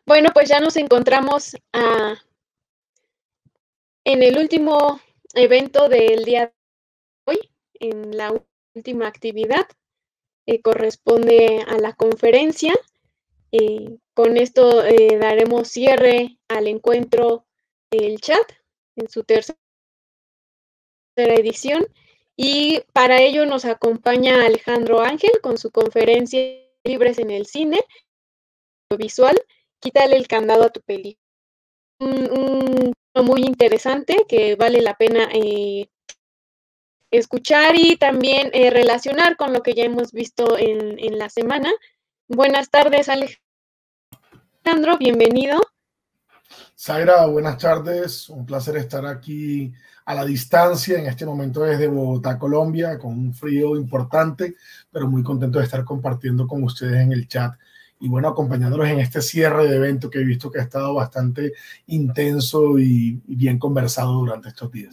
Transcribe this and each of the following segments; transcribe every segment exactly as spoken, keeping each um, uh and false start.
Bueno, pues ya nos encontramos ah, en el último evento del día de hoy, en la última actividad, eh, corresponde a la conferencia. Eh, con esto eh, daremos cierre al encuentro El Chat en su tercera edición, y para ello nos acompaña Alejandro Ángel con su conferencia Libres en el Cine Visual, quítale el candado a tu película. Un, un muy interesante que vale la pena eh, escuchar y también eh, relacionar con lo que ya hemos visto en, en la semana. Buenas tardes, Alejandro, bienvenido. Zaira, buenas tardes, un placer estar aquí a la distancia en este momento desde Bogotá, Colombia, con un frío importante, pero muy contento de estar compartiendo con ustedes en el chat y bueno, acompañándolos en este cierre de evento que he visto que ha estado bastante intenso y, y bien conversado durante estos días.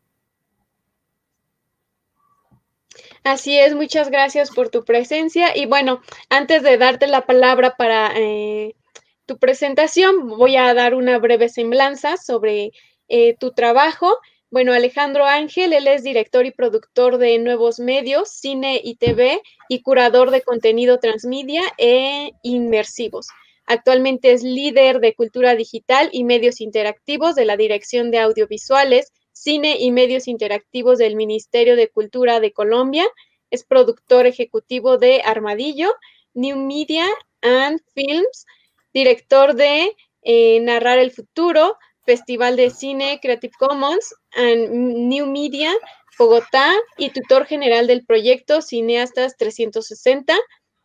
Así es, muchas gracias por tu presencia y bueno, antes de darte la palabra para eh, tu presentación, voy a dar una breve semblanza sobre eh, tu trabajo. Bueno, Alejandro Ángel, él es director y productor de nuevos medios, cine y T V, y curador de contenido transmedia e inmersivos. Actualmente es líder de cultura digital y medios interactivos de la Dirección de Audiovisuales, Cine y Medios Interactivos del Ministerio de Cultura de Colombia. Es productor ejecutivo de Armadillo, New Media and Films, director de eh, Narrar el Futuro, Festival de Cine Creative Commons and New Media, Bogotá, y tutor general del proyecto Cineastas trescientos sesenta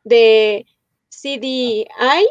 de C D I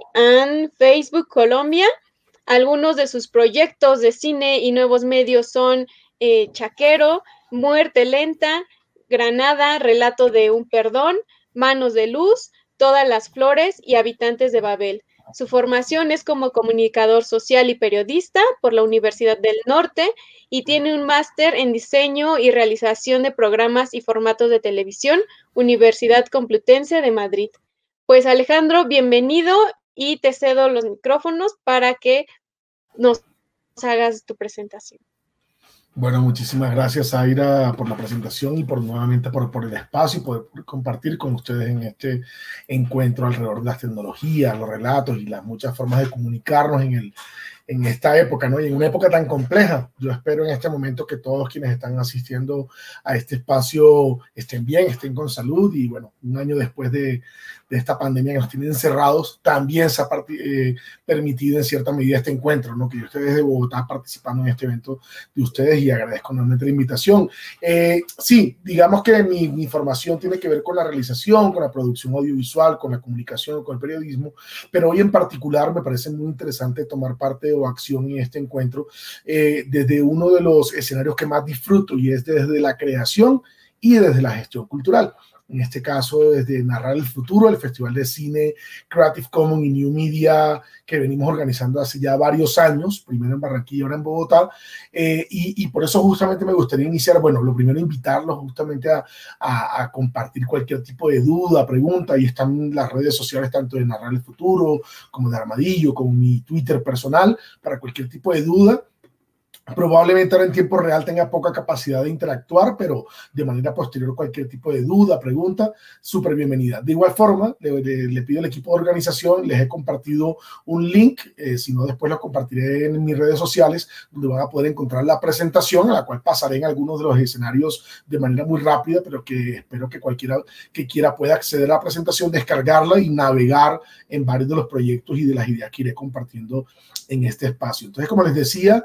and Facebook Colombia. Algunos de sus proyectos de cine y nuevos medios son eh, Chaquero, Muerte Lenta, Granada, Relato de un Perdón, Manos de Luz, Todas las Flores y Habitantes de Babel. Su formación es como comunicador social y periodista por la Universidad del Norte y tiene un máster en diseño y realización de programas y formatos de televisión, Universidad Complutense de Madrid. Pues Alejandro, bienvenido y te cedo los micrófonos para que nos hagas tu presentación. Bueno, muchísimas gracias, Zaira, por la presentación y por nuevamente por, por el espacio y poder compartir con ustedes en este encuentro alrededor de las tecnologías, los relatos y las muchas formas de comunicarnos en, el, en esta época, ¿no? Y en una época tan compleja. Yo espero en este momento que todos quienes están asistiendo a este espacio estén bien, estén con salud y bueno, un año después de, de esta pandemia que nos tiene encerrados, también se ha eh, permitido en cierta medida este encuentro, ¿no? Que yo estoy desde Bogotá participando en este evento de ustedes y agradezco enormemente la invitación. Eh, sí, digamos que mi, mi formación tiene que ver con la realización, con la producción audiovisual, con la comunicación, con el periodismo, pero hoy en particular me parece muy interesante tomar parte o acción en este encuentro eh, desde uno de los escenarios que más disfruto y es desde la creación y desde la gestión cultural. En este caso, desde Narrar el Futuro, el Festival de Cine Creative Commons y New Media que venimos organizando hace ya varios años, primero en Barranquilla, ahora en Bogotá, eh, y, y por eso justamente me gustaría iniciar, bueno, lo primero invitarlos justamente a, a, a compartir cualquier tipo de duda, pregunta, ahí están las redes sociales tanto de Narrar el Futuro, como de Armadillo, como mi Twitter personal, para cualquier tipo de duda. Probablemente ahora en tiempo real tenga poca capacidad de interactuar, pero de manera posterior cualquier tipo de duda, pregunta, súper bienvenida. De igual forma, le, le, le pido al equipo de organización, les he compartido un link, eh, si no después lo compartiré en mis redes sociales, donde van a poder encontrar la presentación, a la cual pasaré en algunos de los escenarios de manera muy rápida, pero que espero que cualquiera que quiera pueda acceder a la presentación, descargarla y navegar en varios de los proyectos y de las ideas que iré compartiendo en este espacio. Entonces, como les decía,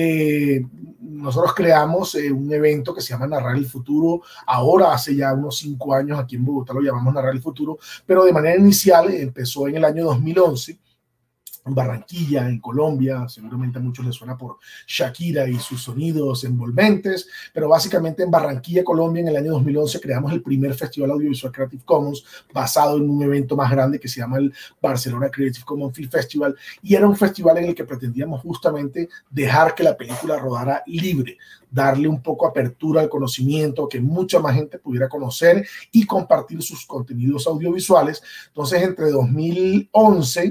eh, nosotros creamos eh, un evento que se llama Narrar el Futuro. Ahora, hace ya unos cinco años, aquí en Bogotá lo llamamos Narrar el Futuro, pero de manera inicial eh, empezó en el año dos mil once, en Barranquilla, en Colombia. Seguramente a muchos les suena por Shakira y sus sonidos envolventes, pero básicamente en Barranquilla, Colombia, en el año dos mil once creamos el primer Festival Audiovisual Creative Commons basado en un evento más grande que se llama el Barcelona Creative Commons Film Festival, y era un festival en el que pretendíamos justamente dejar que la película rodara libre, darle un poco apertura al conocimiento, que mucha más gente pudiera conocer y compartir sus contenidos audiovisuales. Entonces, entre dos mil once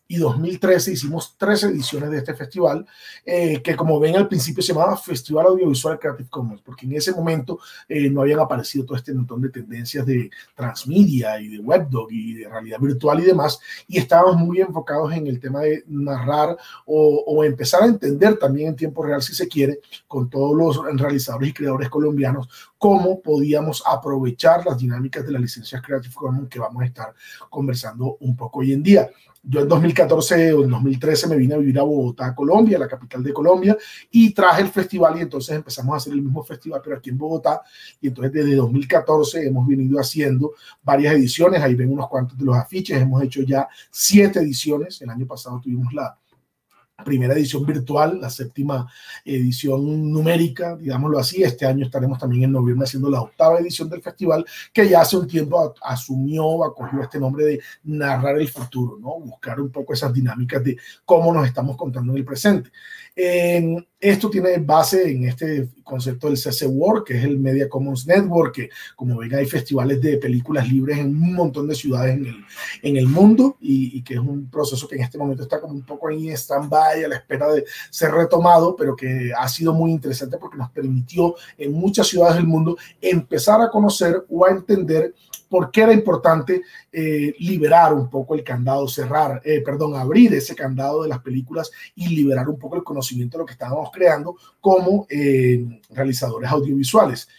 y dos mil trece hicimos tres ediciones de este festival, eh, que como ven al principio se llamaba Festival Audiovisual Creative Commons, porque en ese momento eh, no habían aparecido todo este montón de tendencias de transmedia y de webdoc y de realidad virtual y demás, y estábamos muy enfocados en el tema de narrar o, o empezar a entender también en tiempo real, si se quiere, con todos los realizadores y creadores colombianos, cómo podíamos aprovechar las dinámicas de las licencias Creative Commons que vamos a estar conversando un poco hoy en día. Yo en dos mil catorce o en dos mil trece me vine a vivir a Bogotá, Colombia, la capital de Colombia, y traje el festival y entonces empezamos a hacer el mismo festival, pero aquí en Bogotá, y entonces desde dos mil catorce hemos venido haciendo varias ediciones, ahí ven unos cuantos de los afiches, hemos hecho ya siete ediciones, el año pasado tuvimos la primera edición virtual, la séptima edición numérica, digámoslo así. Este año estaremos también en noviembre haciendo la octava edición del festival, que ya hace un tiempo asumió, acogió este nombre de narrar el futuro, ¿no? Buscar un poco esas dinámicas de cómo nos estamos contando en el presente. Eh, esto tiene base en este concepto del C C World, que es el Media Commons Network, que como ven hay festivales de películas libres en un montón de ciudades en el, en el mundo, y, y que es un proceso que en este momento está como un poco ahí en stand-by a la espera de ser retomado, pero que ha sido muy interesante porque nos permitió en muchas ciudades del mundo empezar a conocer o a entender por qué era importante eh, liberar un poco el candado, cerrar, eh, perdón, abrir ese candado de las películas y liberar un poco el conocimiento de lo que estábamos creando como eh, realizadores audiovisuales.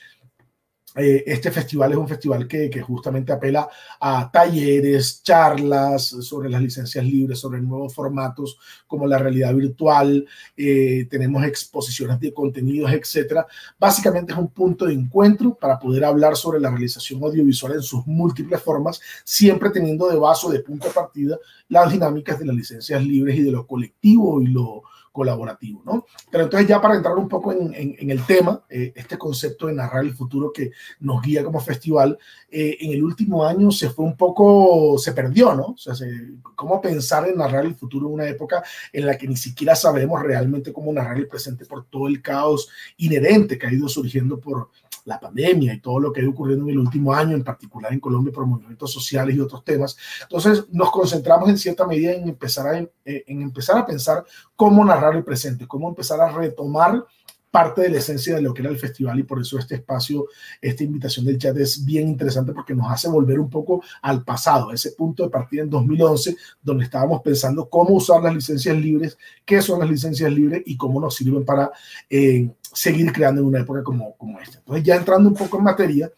Eh, este festival es un festival que, que justamente apela a talleres, charlas sobre las licencias libres, sobre nuevos formatos como la realidad virtual, eh, tenemos exposiciones de contenidos, etcétera. Básicamente es un punto de encuentro para poder hablar sobre la realización audiovisual en sus múltiples formas, siempre teniendo de base o de punto de partida las dinámicas de las licencias libres y de lo colectivo y lo colaborativo, ¿no? Pero entonces ya para entrar un poco en, en, en el tema, eh, este concepto de narrar el futuro que nos guía como festival, eh, en el último año se fue un poco, se perdió, ¿no? O sea, se, cómo pensar en narrar el futuro en una época en la que ni siquiera sabemos realmente cómo narrar el presente por todo el caos inherente que ha ido surgiendo por la pandemia y todo lo que ha ido ocurriendo en el último año, en particular en Colombia por movimientos sociales y otros temas. Entonces nos concentramos en cierta medida en empezar a, en, en empezar a pensar cómo narrar el presente, cómo empezar a retomar parte de la esencia de lo que era el festival, y por eso este espacio, esta invitación del chat es bien interesante porque nos hace volver un poco al pasado, a ese punto de partida en dos mil once, donde estábamos pensando cómo usar las licencias libres, qué son las licencias libres y cómo nos sirven para eh, seguir creando en una época como, como esta. Entonces, ya entrando un poco en materia,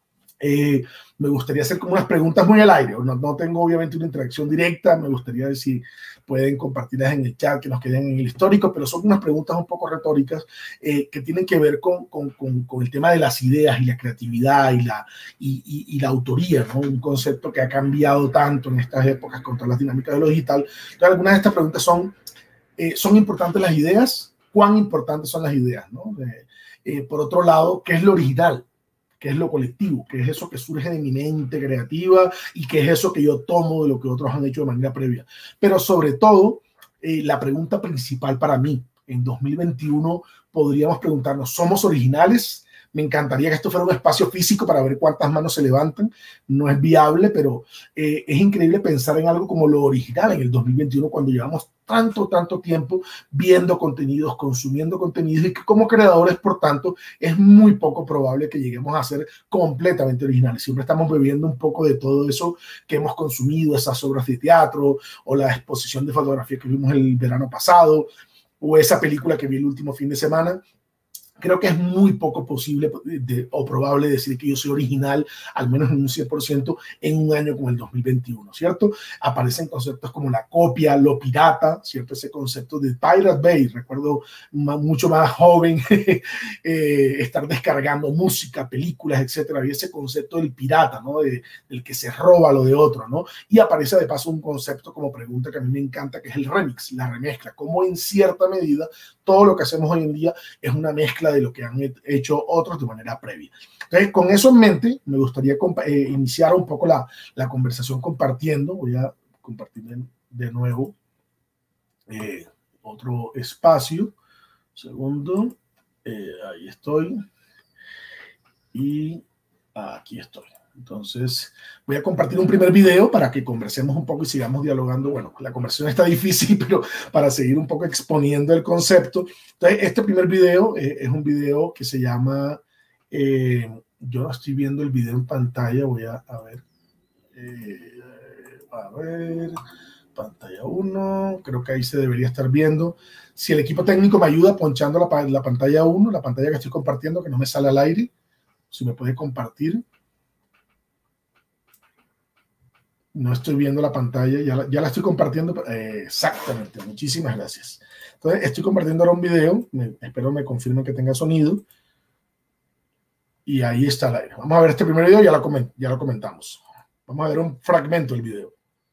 Eh, me gustaría hacer como unas preguntas muy al aire. No, no tengo obviamente una interacción directa. Me gustaría ver si pueden compartirlas en el chat, que nos queden en el histórico, pero son unas preguntas un poco retóricas eh, que tienen que ver con, con, con, con el tema de las ideas y la creatividad y la, y, y, y la autoría, ¿no? Un concepto que ha cambiado tanto en estas épocas con todas las dinámicas de lo digital. Entonces, algunas de estas preguntas son, eh, ¿son importantes las ideas? ¿Cuán importantes son las ideas, ¿no? Eh, eh, por otro lado, ¿qué es lo original? ¿Qué es lo colectivo? ¿Qué es eso que surge de mi mente creativa? ¿Y qué es eso que yo tomo de lo que otros han hecho de manera previa? Pero sobre todo, eh, la pregunta principal para mí, en dos mil veintiuno podríamos preguntarnos, ¿somos originales? Me encantaría que esto fuera un espacio físico para ver cuántas manos se levantan. No es viable, pero eh, es increíble pensar en algo como lo original en el dos mil veintiuno, cuando llevamos tanto, tanto tiempo viendo contenidos, consumiendo contenidos, y que como creadores, por tanto, es muy poco probable que lleguemos a ser completamente originales. Siempre estamos bebiendo un poco de todo eso que hemos consumido, esas obras de teatro o la exposición de fotografía que vimos el verano pasado o esa película que vi el último fin de semana. Creo que es muy poco posible de, o probable decir que yo soy original, al menos en un cien por ciento, en un año como el dos mil veintiuno, ¿cierto? Aparecen conceptos como la copia, lo pirata, ¿cierto? Ese concepto de Pirate Bay, recuerdo mucho más joven eh, estar descargando música, películas, etcétera. Había ese concepto del pirata, ¿no? De, del que se roba lo de otro, ¿no? Y aparece de paso un concepto como pregunta que a mí me encanta, que es el remix, la remezcla, como en cierta medida todo lo que hacemos hoy en día es una mezcla de lo que han hecho otros de manera previa. Entonces, con eso en mente, me gustaría eh, iniciar un poco la, la conversación compartiendo. Voy a compartir de, de nuevo eh, otro espacio. Segundo, eh, ahí estoy. Y aquí estoy. Entonces, voy a compartir un primer video para que conversemos un poco y sigamos dialogando. Bueno, la conversación está difícil, pero para seguir un poco exponiendo el concepto. Entonces, este primer video eh, es un video que se llama... Eh, yo no estoy viendo el video en pantalla. Voy a, a ver. Eh, a ver... Pantalla uno. Creo que ahí se debería estar viendo. Si el equipo técnico me ayuda ponchando la, la pantalla uno, la pantalla que estoy compartiendo, que no me sale al aire. Si me puede compartir. No estoy viendo la pantalla, ya la, ya la estoy compartiendo. Eh, exactamente, muchísimas gracias. Entonces, estoy compartiendo ahora un video. Me, espero me confirmen que tenga sonido. Y ahí está el aire. Vamos a ver este primer video, ya lo, coment, ya lo comentamos. Vamos a ver un fragmento del video.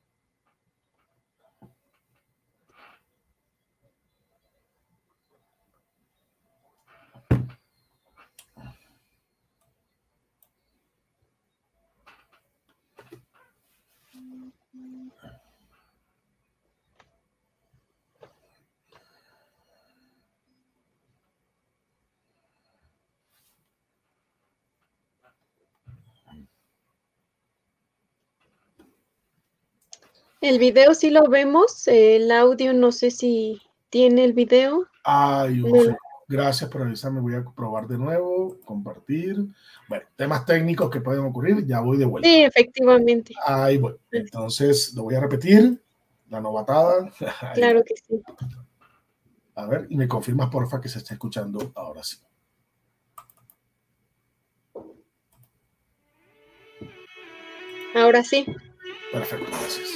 El video sí lo vemos, el audio no sé si tiene el video. Ay, no. Gracias por avisarme, voy a probar de nuevo, compartir. Bueno, temas técnicos que pueden ocurrir, ya voy de vuelta. Sí, efectivamente. Ahí voy. Entonces, lo voy a repetir, la novatada. Claro que sí. A ver, y me confirmas, porfa, que se está escuchando ahora sí. Ahora sí. Perfecto, gracias.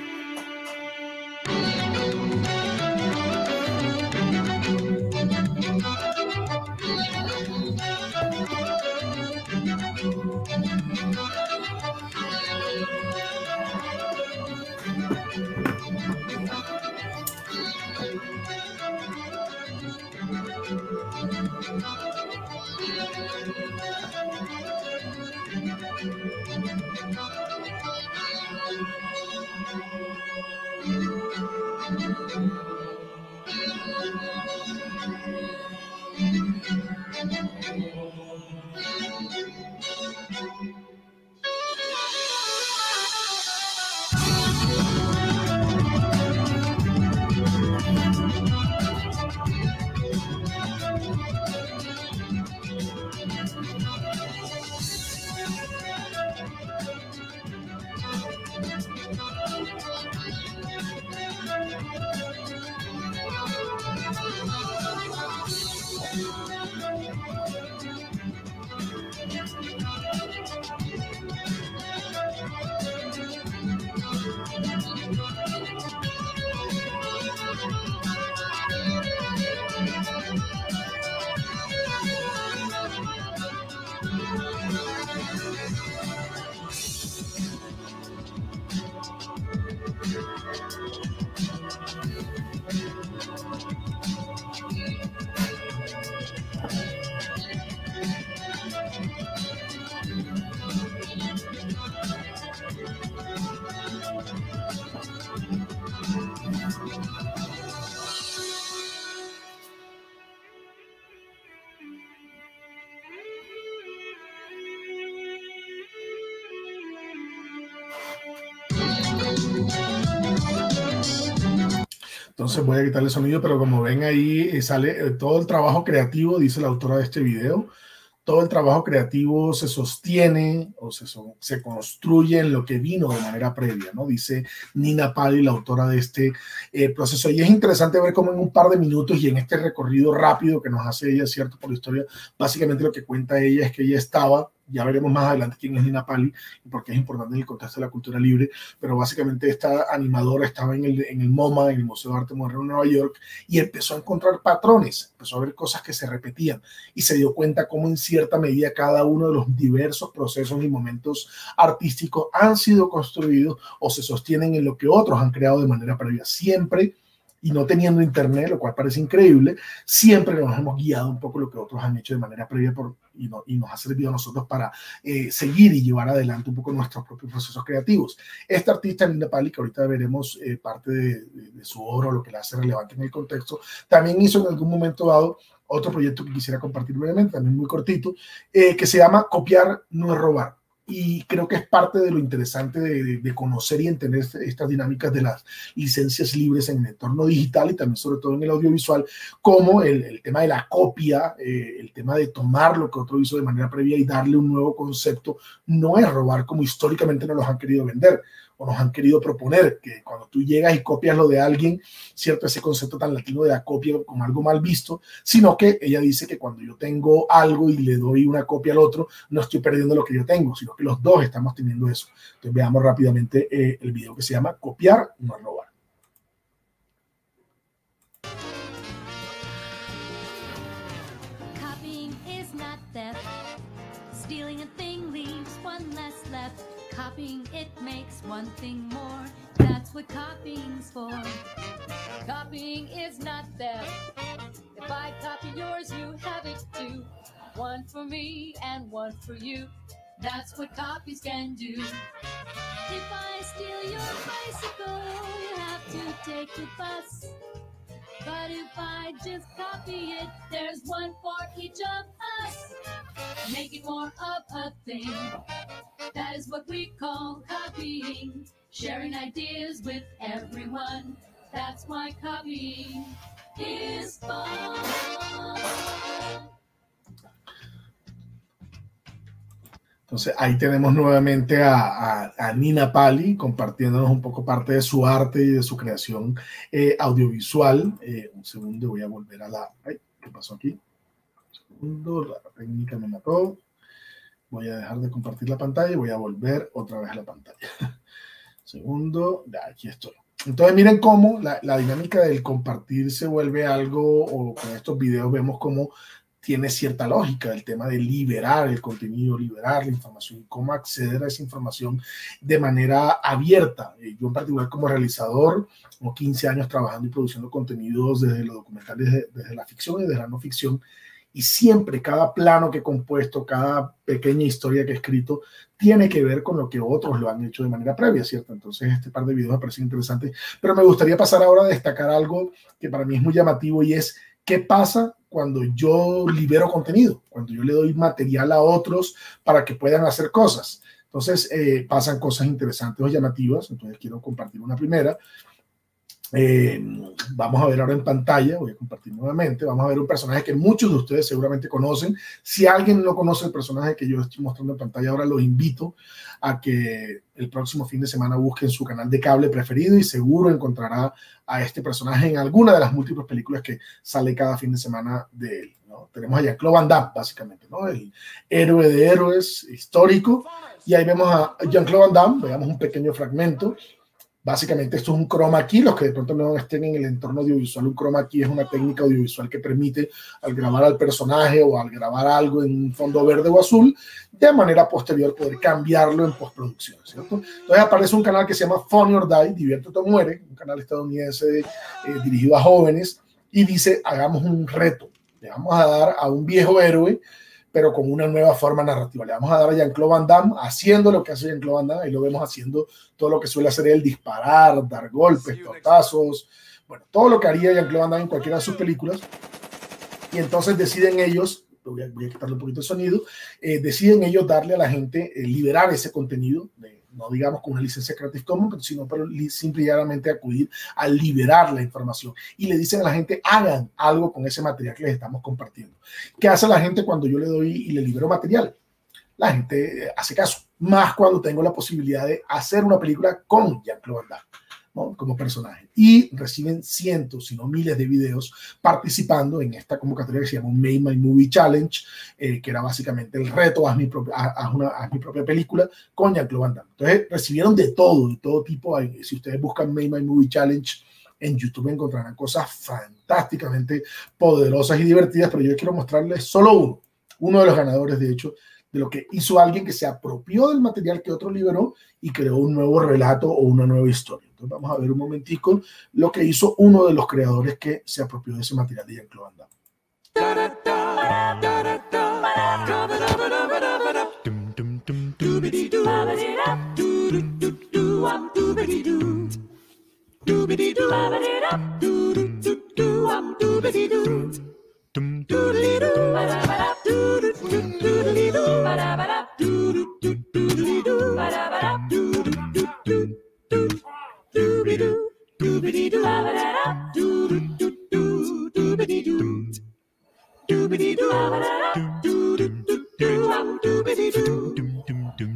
Entonces voy a quitarle el sonido, pero como ven ahí sale todo el trabajo creativo, dice la autora de este video. Todo el trabajo creativo se sostiene o se, se construye en lo que vino de manera previa, ¿no? Dice Nina Pali, la autora de este eh, proceso. Y es interesante ver cómo en un par de minutos y en este recorrido rápido que nos hace ella, ¿cierto? Por la historia, básicamente lo que cuenta ella es que ella estaba, ya veremos más adelante quién es Nina Pali y por qué es importante en el contexto de la cultura libre, pero básicamente esta animadora estaba en el, en el MoMA, en el Museo de Arte Moderno de Nueva York, y empezó a encontrar patrones, empezó a ver cosas que se repetían y se dio cuenta cómo en cierta medida cada uno de los diversos procesos y momentos artísticos han sido construidos o se sostienen en lo que otros han creado de manera previa. Siempre, y no teniendo internet, lo cual parece increíble, siempre nos hemos guiado un poco lo que otros han hecho de manera previa por, y, no, y nos ha servido a nosotros para eh, seguir y llevar adelante un poco nuestros propios procesos creativos. Esta artista, Nina Pali, que ahorita veremos eh, parte de, de, de su obra, lo que la hace relevante en el contexto, también hizo en algún momento dado otro proyecto que quisiera compartir brevemente, también muy cortito, eh, que se llama Copiar no es robar. y creo que es parte de lo interesante de, de conocer y entender estas dinámicas de las licencias libres en el entorno digital y también sobre todo en el audiovisual, como el, el tema de la copia, eh, el tema de tomar lo que otro hizo de manera previa y darle un nuevo concepto. No es robar como históricamente nos los han querido vender o nos han querido proponer, que cuando tú llegas y copias lo de alguien, cierto, ese concepto tan latino de la copia como algo mal visto, sino que ella dice que cuando yo tengo algo y le doy una copia al otro, no estoy perdiendo lo que yo tengo, sino que los dos estamos teniendo eso. Entonces veamos rápidamente eh, el video que se llama Copiar, no robar. Copying is not theft. Stealing a thing leaves one less left. Copying, it makes one thing more. That's what copying's for. Copying is not theft. If I copy yours, you have it too. One for me and one for you. That's what copies can do. If I steal your bicycle, you have to take the bus. But if I just copy it, there's one for each of us. Making more of a thing. That is what we call copying. Sharing ideas with everyone. That's why copying is fun. Entonces ahí tenemos nuevamente a, a, a Nina Pali compartiéndonos un poco parte de su arte y de su creación eh, audiovisual. Eh, un segundo, voy a volver a la... Ay, ¿qué pasó aquí? Un segundo, la técnica me mató. Voy a dejar de compartir la pantalla y voy a volver otra vez a la pantalla. Segundo, ya, aquí estoy. Entonces miren cómo la, la dinámica del compartir se vuelve algo, o con estos videos vemos cómo tiene cierta lógica el tema de liberar el contenido, liberar la información y cómo acceder a esa información de manera abierta. Yo en particular como realizador, como quince años trabajando y produciendo contenidos desde lo documental, desde, desde la ficción y desde la no ficción, y siempre cada plano que he compuesto, cada pequeña historia que he escrito, tiene que ver con lo que otros lo han hecho de manera previa, ¿cierto? Entonces este par de videos me parecen interesantes, pero me gustaría pasar ahora a destacar algo que para mí es muy llamativo y es qué pasa cuando yo libero contenido, cuando yo le doy material a otros para que puedan hacer cosas. Entonces eh, pasan cosas interesantes o llamativas, entonces quiero compartir una primera. Eh, vamos a ver ahora en pantalla, voy a compartir nuevamente, vamos a ver un personaje que muchos de ustedes seguramente conocen. Si alguien no conoce el personaje que yo estoy mostrando en pantalla ahora, los invito a que el próximo fin de semana busquen su canal de cable preferido y seguro encontrará a este personaje en alguna de las múltiples películas que sale cada fin de semana de él, ¿no? Tenemos a Jean-Claude Van Damme, básicamente, ¿no? El héroe de héroes histórico, y ahí vemos a Jean-Claude Van Damme, veamos un pequeño fragmento. Básicamente esto es un chroma key, los que de pronto no estén en el entorno audiovisual, un chroma key es una técnica audiovisual que permite al grabar al personaje o al grabar algo en un fondo verde o azul, de manera posterior poder cambiarlo en postproducción, ¿cierto? Entonces aparece un canal que se llama Funny or Die, Diviértete o Muere, un canal estadounidense eh, dirigido a jóvenes, y dice, hagamos un reto, le vamos a dar a un viejo héroe, pero con una nueva forma narrativa. Le vamos a dar a Jean-Claude Van Damme haciendo lo que hace Jean-Claude Van Damme, y lo vemos haciendo todo lo que suele hacer él, disparar, dar golpes, tortazos, bueno, todo lo que haría Jean-Claude Van Damme en cualquiera de sus películas. Y entonces deciden ellos, voy a, voy a quitarle un poquito el sonido, eh, deciden ellos darle a la gente, eh, liberar ese contenido, de, no digamos con una licencia Creative Commons, sino pero simplemente acudir a liberar la información y le dicen a la gente, hagan algo con ese material que les estamos compartiendo. ¿Qué hace la gente cuando yo le doy y le libero material? La gente hace caso, más cuando tengo la posibilidad de hacer una película con Jean-Claude Van Damme, ¿no? Como personaje, y reciben cientos, si no miles de videos participando en esta convocatoria que se llama Make My Movie Challenge, eh, que era básicamente el reto, haz mi, propia, haz una, haz mi propia película con Jean-Claude Van Damme. Entonces recibieron de todo, de todo tipo. Si ustedes buscan Make My Movie Challenge en YouTube encontrarán cosas fantásticamente poderosas y divertidas, pero yo quiero mostrarles solo uno, uno de los ganadores, de hecho, de lo que hizo alguien que se apropió del material que otro liberó y creó un nuevo relato o una nueva historia. Entonces vamos a ver un momentico lo que hizo uno de los creadores que se apropió de ese material de Jean-Claude Van Damme.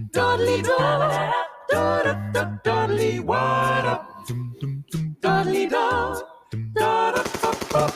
Dudley do, da da Dudley what up? Dudley do, da da da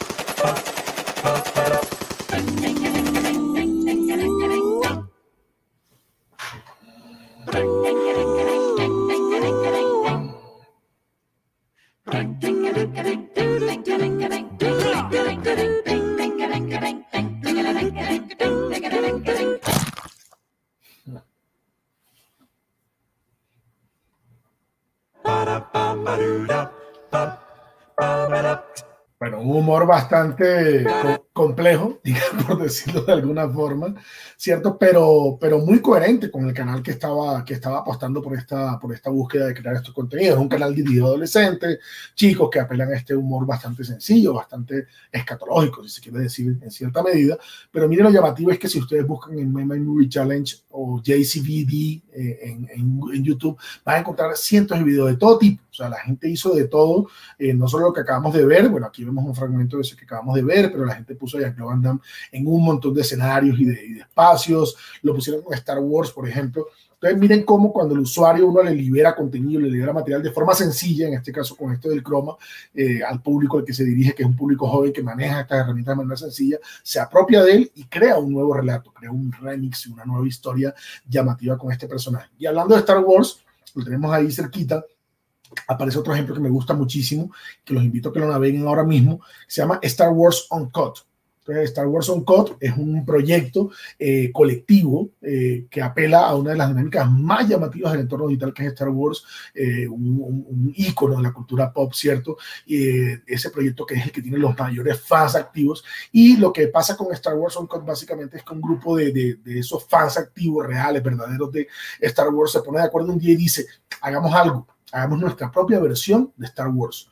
Bueno, un humor bastante co complejo, digamos, por decirlo de alguna forma, ¿cierto? Pero, pero muy coherente con el canal que estaba, que estaba apostando por esta, por esta búsqueda de crear estos contenidos. Es un canal dirigido a adolescentes, chicos que apelan a este humor bastante sencillo, bastante escatológico, si se quiere decir en cierta medida. Pero miren, lo llamativo es que si ustedes buscan en Meme Movie Challenge o J C V D eh, en, en, en YouTube, van a encontrar cientos de videos de todo tipo. O sea, la gente hizo de todo, eh, no solo lo que acabamos de ver. Bueno, aquí vemos un fragmento de eso que acabamos de ver, pero la gente puso a Jean-Claude Van Damme en un montón de escenarios y de, y de espacios. Lo pusieron con Star Wars, por ejemplo. Entonces, miren cómo cuando el usuario uno le libera contenido, le libera material de forma sencilla, en este caso con esto del croma, eh, al público al que se dirige, que es un público joven que maneja estas herramientas de manera sencilla, se apropia de él y crea un nuevo relato, crea un remix y una nueva historia llamativa con este personaje. Y hablando de Star Wars, lo tenemos ahí cerquita. Aparece otro ejemplo que me gusta muchísimo, que los invito a que lo naveguen ahora mismo, se llama Star Wars Uncut. Entonces, Star Wars Uncut es un proyecto eh, colectivo eh, que apela a una de las dinámicas más llamativas del entorno digital, que es Star Wars, eh, un, un, un ícono de la cultura pop, ¿cierto? Y eh, ese proyecto que es el que tiene los mayores fans activos. Y lo que pasa con Star Wars Uncut básicamente es que un grupo de, de, de esos fans activos, reales, verdaderos de Star Wars, se pone de acuerdo un día y dice, hagamos algo. Hagamos nuestra propia versión de Star Wars.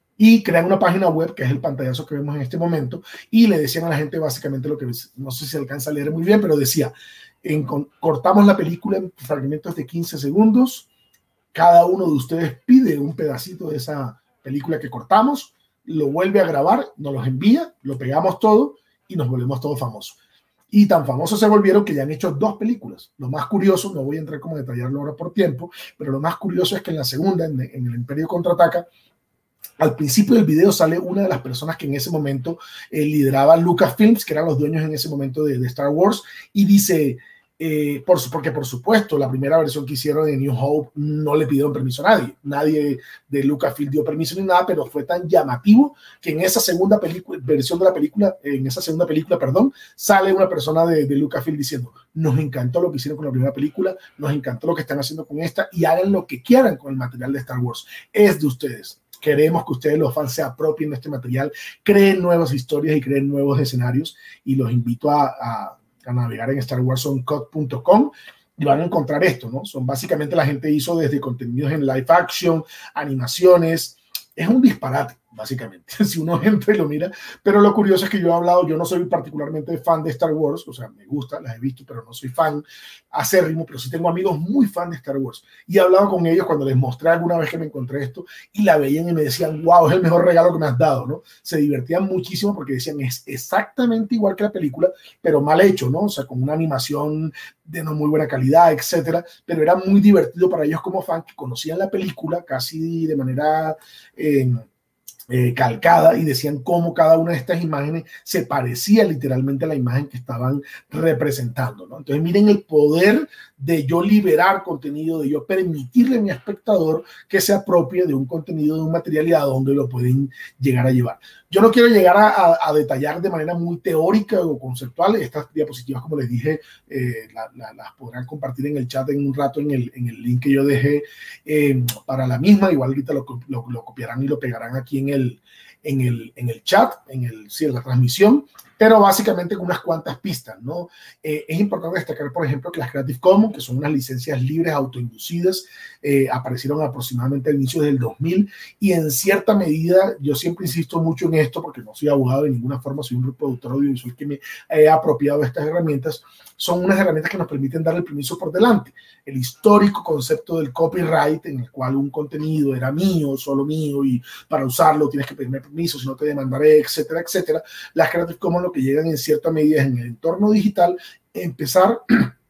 Y crean una página web, que es el pantallazo que vemos en este momento, y le decían a la gente básicamente lo que, no sé si se alcanza a leer muy bien, pero decía, en, cortamos la película en fragmentos de quince segundos, cada uno de ustedes pide un pedacito de esa película que cortamos, lo vuelve a grabar, nos los envía, lo pegamos todo y nos volvemos todos famosos. Y tan famosos se volvieron que ya han hecho dos películas. Lo más curioso, no voy a entrar como a detallarlo ahora por tiempo, pero lo más curioso es que en la segunda, en, en el Imperio Contraataca, al principio del video sale una de las personas que en ese momento eh, lideraba Lucasfilms, que eran los dueños en ese momento de, de Star Wars, y dice, eh, por, porque por supuesto la primera versión que hicieron de New Hope no le pidieron permiso a nadie, nadie de Lucasfilm dio permiso ni nada, pero fue tan llamativo que en esa segunda película, versión de la película, en esa segunda película, perdón, sale una persona de, de Lucasfilm diciendo, nos encantó lo que hicieron con la primera película, nos encantó lo que están haciendo con esta y hagan lo que quieran con el material de Star Wars, es de ustedes. Queremos que ustedes, los fans, se apropien de este material, creen nuevas historias y creen nuevos escenarios, y los invito a, a, a navegar en star wars uncut punto com y van a encontrar esto, ¿no? Son básicamente, la gente hizo desde contenidos en live action, animaciones, es un disparate, básicamente, si uno entra y lo mira, pero lo curioso es que yo he hablado, yo no soy particularmente fan de Star Wars, o sea, me gusta, las he visto, pero no soy fan acérrimo, pero sí tengo amigos muy fan de Star Wars, y he hablado con ellos cuando les mostré alguna vez que me encontré esto, y la veían y me decían, wow, es el mejor regalo que me has dado, ¿no? Se divertían muchísimo porque decían, es exactamente igual que la película, pero mal hecho, ¿no? O sea, con una animación de no muy buena calidad, etcétera, pero era muy divertido para ellos como fan, que conocían la película casi de manera eh, eh, calcada, y decían cómo cada una de estas imágenes se parecía literalmente a la imagen que estaban representando, ¿no? Entonces miren el poder de yo liberar contenido, de yo permitirle a mi espectador que se apropie de un contenido, de un material, y a dónde lo pueden llegar a llevar. Yo no quiero llegar a, a, a detallar de manera muy teórica o conceptual. Estas diapositivas, como les dije, eh, la, la, las podrán compartir en el chat en un rato, en el, en el link que yo dejé eh, para la misma. Igual ahorita lo, lo, lo copiarán y lo pegarán aquí en el, en el, en el chat, en, el, sí, en la transmisión, pero básicamente con unas cuantas pistas, ¿no? Eh, es importante destacar, por ejemplo, que las Creative Commons, que son unas licencias libres autoinducidas, eh, aparecieron aproximadamente al inicio del dos mil, y en cierta medida, yo siempre insisto mucho en esto, porque no soy abogado de ninguna forma, soy un productor audiovisual que me he apropiado de estas herramientas, son unas herramientas que nos permiten dar el permiso por delante. El histórico concepto del copyright, en el cual un contenido era mío, solo mío, y para usarlo tienes que pedirme permiso, si no te demandaré, etcétera, etcétera. Las Creative Commons lo que llegan en cierta medida en el entorno digital, empezar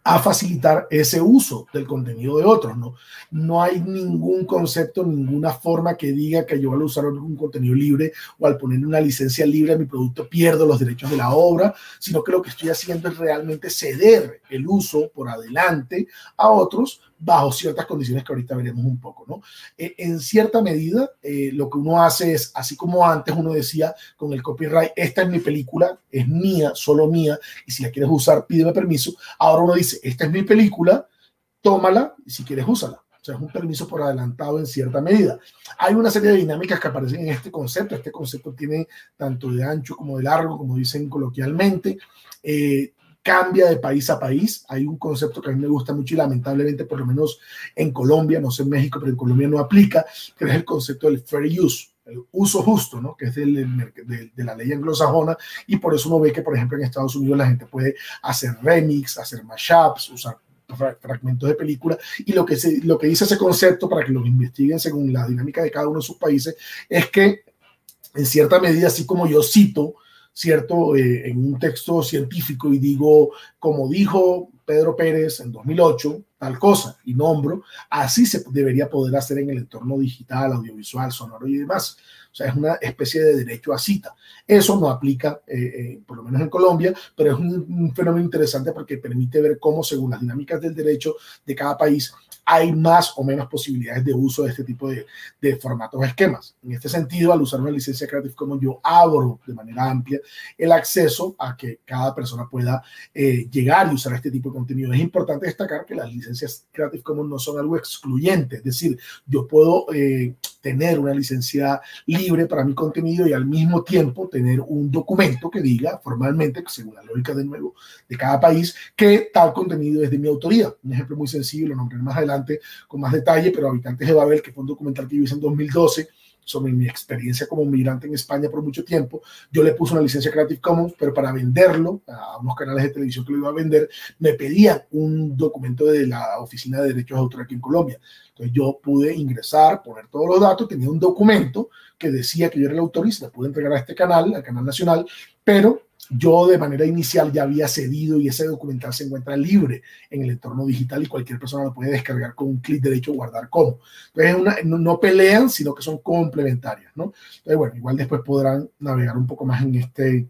a facilitar ese uso del contenido de otros, ¿no? No hay ningún concepto, ninguna forma que diga que yo al usar algún contenido libre o al poner una licencia libre a mi producto pierdo los derechos de la obra, sino que lo que estoy haciendo es realmente ceder el uso por adelante a otros bajo ciertas condiciones que ahorita veremos un poco, ¿no? Eh, en cierta medida, eh, lo que uno hace es, así como antes uno decía con el copyright, esta es mi película, es mía, solo mía, y si la quieres usar, pídeme permiso. Ahora uno dice, esta es mi película, tómala, y si quieres, úsala. O sea, es un permiso por adelantado en cierta medida. Hay una serie de dinámicas que aparecen en este concepto. Este concepto tiene tanto de ancho como de largo, como dicen coloquialmente. Eh, cambia de país a país. Hay un concepto que a mí me gusta mucho y lamentablemente, por lo menos en Colombia, no sé en México, pero en Colombia no aplica, que es el concepto del fair use, el uso justo, ¿no? Que es del, de, de la ley anglosajona, y por eso uno ve que, por ejemplo, en Estados Unidos la gente puede hacer remix, hacer mashups, usar fragmentos de película, y lo que, se, lo que dice ese concepto, para que lo investiguen según la dinámica de cada uno de sus países, es que en cierta medida, así como yo cito, ¿cierto? Eh, en un texto científico y digo, como dijo Pedro Pérez en dos mil ocho, tal cosa, y nombro, así se debería poder hacer en el entorno digital, audiovisual, sonoro y demás. O sea, es una especie de derecho a cita. Eso no aplica, eh, eh, por lo menos en Colombia, pero es un, un fenómeno interesante porque permite ver cómo, según las dinámicas del derecho de cada país, hay más o menos posibilidades de uso de este tipo de, de formatos o esquemas. En este sentido, al usar una licencia Creative Commons, yo abro de manera amplia el acceso a que cada persona pueda eh, llegar y usar este tipo de contenido. Es importante destacar que las licencias Creative Commons no son algo excluyente, es decir, yo puedo eh, tener una licencia libre para mi contenido y al mismo tiempo tener un documento que diga formalmente, según la lógica de nuevo de cada país, que tal contenido es de mi autoría. Un ejemplo muy sencillo, lo nombraré más adelante con más detalle, pero Habitantes de Babel, que fue un documental que yo hice en dos mil doce sobre mi experiencia como migrante en España por mucho tiempo, yo le puse una licencia Creative Commons, pero para venderlo a unos canales de televisión que lo iba a vender, me pedían un documento de la Oficina de Derechos de Autor aquí en Colombia. Entonces yo pude ingresar, poner todos los datos, tenía un documento que decía que yo era el autor y se lo pude entregar a este canal, al canal nacional, pero yo de manera inicial ya había cedido y ese documental se encuentra libre en el entorno digital y cualquier persona lo puede descargar con un clic derecho, guardar como. Entonces una, no, no pelean, sino que son complementarias, ¿no? Entonces, bueno, igual después podrán navegar un poco más en, este,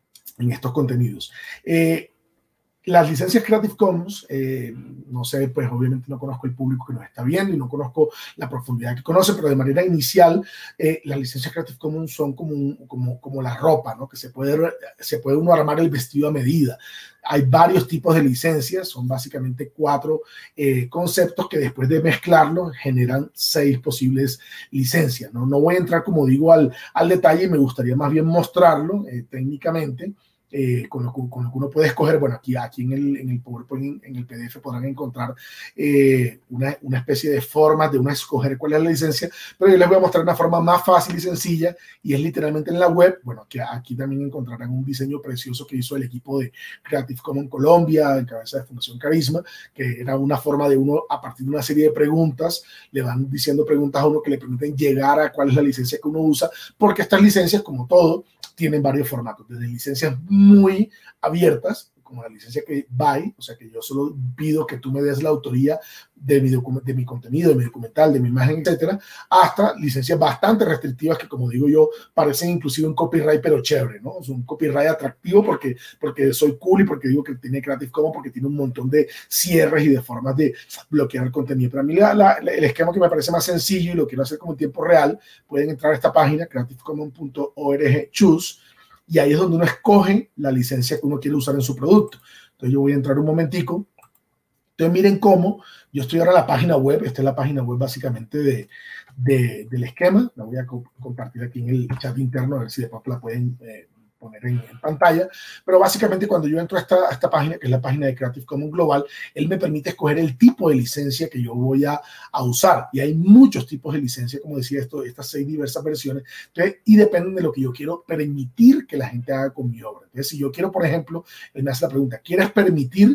en estos contenidos. Eh, Las licencias Creative Commons, eh, no sé, pues obviamente no conozco el público que nos está viendo y no conozco la profundidad que conoce, pero de manera inicial, eh, las licencias Creative Commons son como, un, como, como la ropa, ¿no? Que se puede, se puede uno armar el vestido a medida. Hay varios tipos de licencias, son básicamente cuatro eh, conceptos que después de mezclarlos generan seis posibles licencias, ¿no? No voy a entrar, como digo, al, al detalle, me gustaría más bien mostrarlo eh, técnicamente. Eh, con, lo, con lo que uno puede escoger. Bueno, aquí, aquí en, el, en el PowerPoint, en, en el P D F podrán encontrar eh, una, una especie de formas de uno escoger cuál es la licencia, pero yo les voy a mostrar una forma más fácil y sencilla y es literalmente en la web. Bueno, que aquí también encontrarán un diseño precioso que hizo el equipo de Creative Commons Colombia, en cabeza de Fundación Carisma, que era una forma de uno, a partir de una serie de preguntas, le van diciendo preguntas a uno que le permiten llegar a cuál es la licencia que uno usa, porque estas licencias, como todo, tienen varios formatos, desde licencias muy abiertas, como la licencia que buy, o sea que yo solo pido que tú me des la autoría de mi, de mi contenido, de mi documental, de mi imagen, etcétera, hasta licencias bastante restrictivas que, como digo yo, parecen inclusive un copyright, pero chévere, ¿no? Es un copyright atractivo porque, porque soy cool y porque digo que tiene Creative Commons, porque tiene un montón de cierres y de formas de bloquear el contenido. Para mí la, la, el esquema que me parece más sencillo y lo quiero hacer como en tiempo real, pueden entrar a esta página, creative commons punto org choose, y ahí es donde uno escoge la licencia que uno quiere usar en su producto. Entonces yo voy a entrar un momentico. Entonces miren cómo yo estoy ahora en la página web. Esta es la página web básicamente de, de, del esquema. La voy a co compartir aquí en el chat interno a ver si después la pueden eh, poner en, en pantalla. Pero básicamente cuando yo entro a esta, a esta página, que es la página de Creative Commons Global, él me permite escoger el tipo de licencia que yo voy a, a usar. Y hay muchos tipos de licencia, como decía esto, estas seis diversas versiones. Entonces, y dependen de lo que yo quiero permitir que la gente haga con mi obra. Entonces, si yo quiero, por ejemplo, él me hace la pregunta, ¿quieres permitir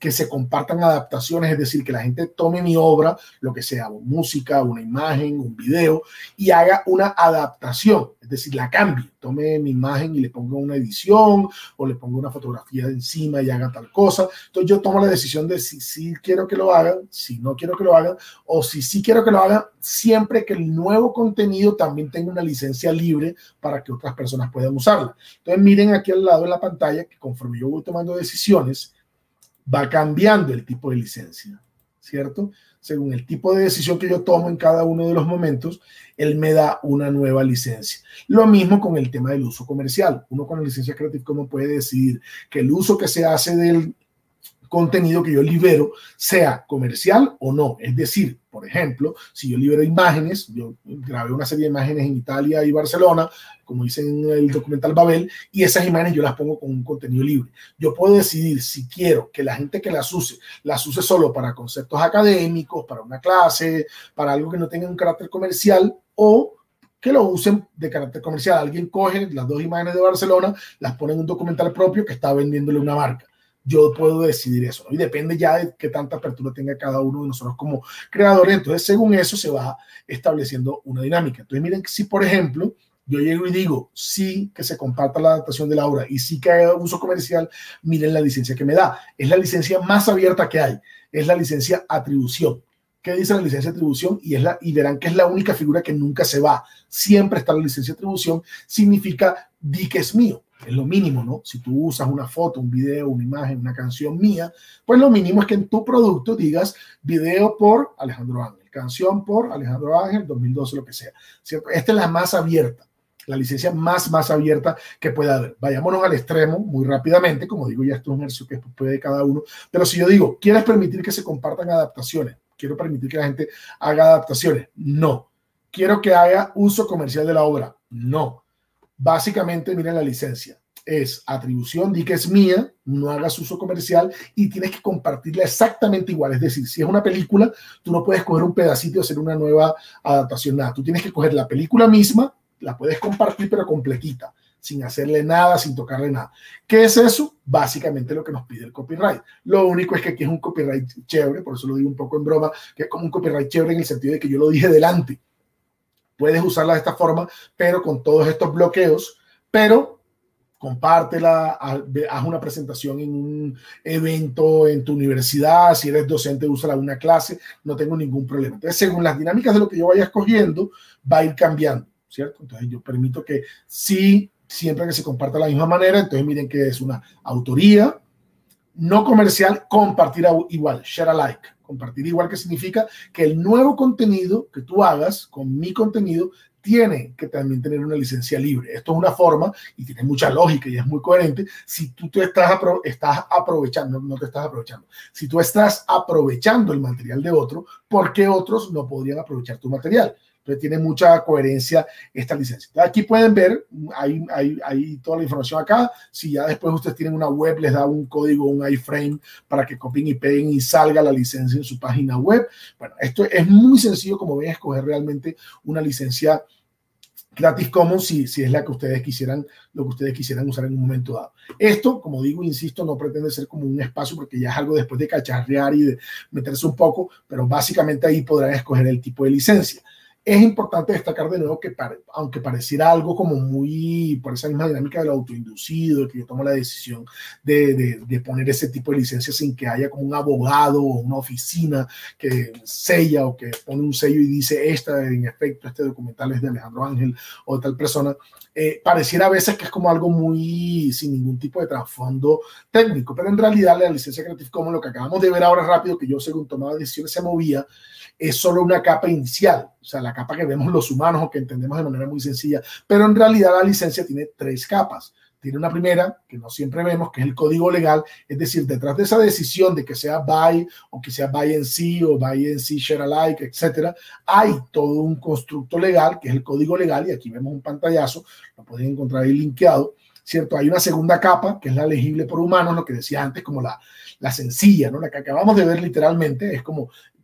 que se compartan adaptaciones, es decir, que la gente tome mi obra, lo que sea, música, una imagen, un video, y haga una adaptación, es decir, la cambie, tome mi imagen y le ponga una edición o le ponga una fotografía encima y haga tal cosa. Entonces yo tomo la decisión de si sí quiero que lo hagan, si no quiero que lo hagan, o si sí quiero que lo hagan, siempre que el nuevo contenido también tenga una licencia libre para que otras personas puedan usarla. Entonces miren aquí al lado de la pantalla que conforme yo voy tomando decisiones, va cambiando el tipo de licencia, ¿cierto? Según el tipo de decisión que yo tomo en cada uno de los momentos, él me da una nueva licencia. Lo mismo con el tema del uso comercial. Uno con la licencia Creative Commons puede decidir que el uso que se hace del contenido que yo libero sea comercial o no. Es decir, por ejemplo, si yo libero imágenes, yo grabé una serie de imágenes en Italia y Barcelona, como dice en el documental Babel, y esas imágenes yo las pongo con un contenido libre. Yo puedo decidir si quiero que la gente que las use, las use solo para conceptos académicos, para una clase, para algo que no tenga un carácter comercial, o que lo usen de carácter comercial. Alguien coge las dos imágenes de Barcelona, las pone en un documental propio que está vendiéndole una marca. Yo puedo decidir eso, ¿no? Y depende ya de qué tanta apertura tenga cada uno de nosotros como creadores. Entonces, según eso se va estableciendo una dinámica. Entonces, miren, si por ejemplo yo llego y digo sí que se comparta la adaptación de la obra y sí que haga uso comercial, miren la licencia que me da. Es la licencia más abierta que hay. Es la licencia atribución. ¿Qué dice la licencia de atribución? Y, es la, y verán que es la única figura que nunca se va. Siempre está la licencia de atribución. Significa di que es mío. Es lo mínimo, ¿no? Si tú usas una foto, un video, una imagen, una canción mía, pues lo mínimo es que en tu producto digas video por Alejandro Ángel, canción por Alejandro Ángel, dos mil doce, lo que sea, ¿cierto? Esta es la más abierta, la licencia más, más abierta que pueda haber. Vayámonos al extremo muy rápidamente, como digo, ya esto es un ejercicio que puede cada uno, pero si yo digo, ¿quieres permitir que se compartan adaptaciones? ¿Quiero permitir que la gente haga adaptaciones? No. ¿Quiero que haga uso comercial de la obra? No. Básicamente, miren la licencia. Es atribución, di que es mía, no hagas uso comercial y tienes que compartirla exactamente igual. Es decir, si es una película, tú no puedes coger un pedacito y hacer una nueva adaptación, nada. Tú tienes que coger la película misma, la puedes compartir, pero completita, sin hacerle nada, sin tocarle nada. ¿Qué es eso? Básicamente lo que nos pide el copyright. Lo único es que aquí es un copyright chévere, por eso lo digo un poco en broma, que es como un copyright chévere en el sentido de que yo lo dije delante. Puedes usarla de esta forma, pero con todos estos bloqueos, pero compártela, haz una presentación en un evento en tu universidad, si eres docente, úsala en una clase, no tengo ningún problema. Entonces, según las dinámicas de lo que yo vaya escogiendo, va a ir cambiando, ¿cierto? Entonces, yo permito que sí, siempre que se comparta de la misma manera, entonces miren que es una autoría, no comercial, compartir igual, share alike. Compartir igual, que significa que el nuevo contenido que tú hagas con mi contenido tiene que también tener una licencia libre. Esto es una forma y tiene mucha lógica y es muy coherente. Si tú te estás, apro estás aprovechando, no te estás aprovechando, si tú estás aprovechando el material de otro, ¿por qué otros no podrían aprovechar tu material? Entonces tiene mucha coherencia esta licencia. Entonces, aquí pueden ver, hay, hay, hay toda la información acá. Si ya después ustedes tienen una web, les da un código, un iframe para que copien y peguen y salga la licencia en su página web. Bueno, esto es muy sencillo, como ven, escoger realmente una licencia Creative Commons si, si es la que ustedes quisieran, lo que ustedes quisieran usar en un momento dado. Esto, como digo, insisto, no pretende ser como un espacio porque ya es algo después de cacharrear y de meterse un poco, pero básicamente ahí podrán escoger el tipo de licencia. Es importante destacar de nuevo que pare, aunque pareciera algo como muy por esa misma dinámica del autoinducido, que yo tomo la decisión de, de, de poner ese tipo de licencia sin que haya como un abogado o una oficina que sella o que pone un sello y dice esta, en efecto, este documental es de Alejandro Ángel o de tal persona, eh, pareciera a veces que es como algo muy sin ningún tipo de trasfondo técnico, pero en realidad la licencia Creative Commons, lo que acabamos de ver ahora rápido, que yo según tomaba decisiones se movía, es solo una capa inicial, o sea, la capa que vemos los humanos o que entendemos de manera muy sencilla, pero en realidad la licencia tiene tres capas. Tiene una primera, que no siempre vemos, que es el código legal, es decir, detrás de esa decisión de que sea buy o que sea buy en sí o buy en sí, share alike, etcétera, hay todo un constructo legal, que es el código legal, y aquí vemos un pantallazo, lo pueden encontrar ahí linkeado, ¿cierto? Hay una segunda capa, que es la legible por humanos, lo que decía antes, como la, la sencilla, ¿no? La que acabamos de ver literalmente, es como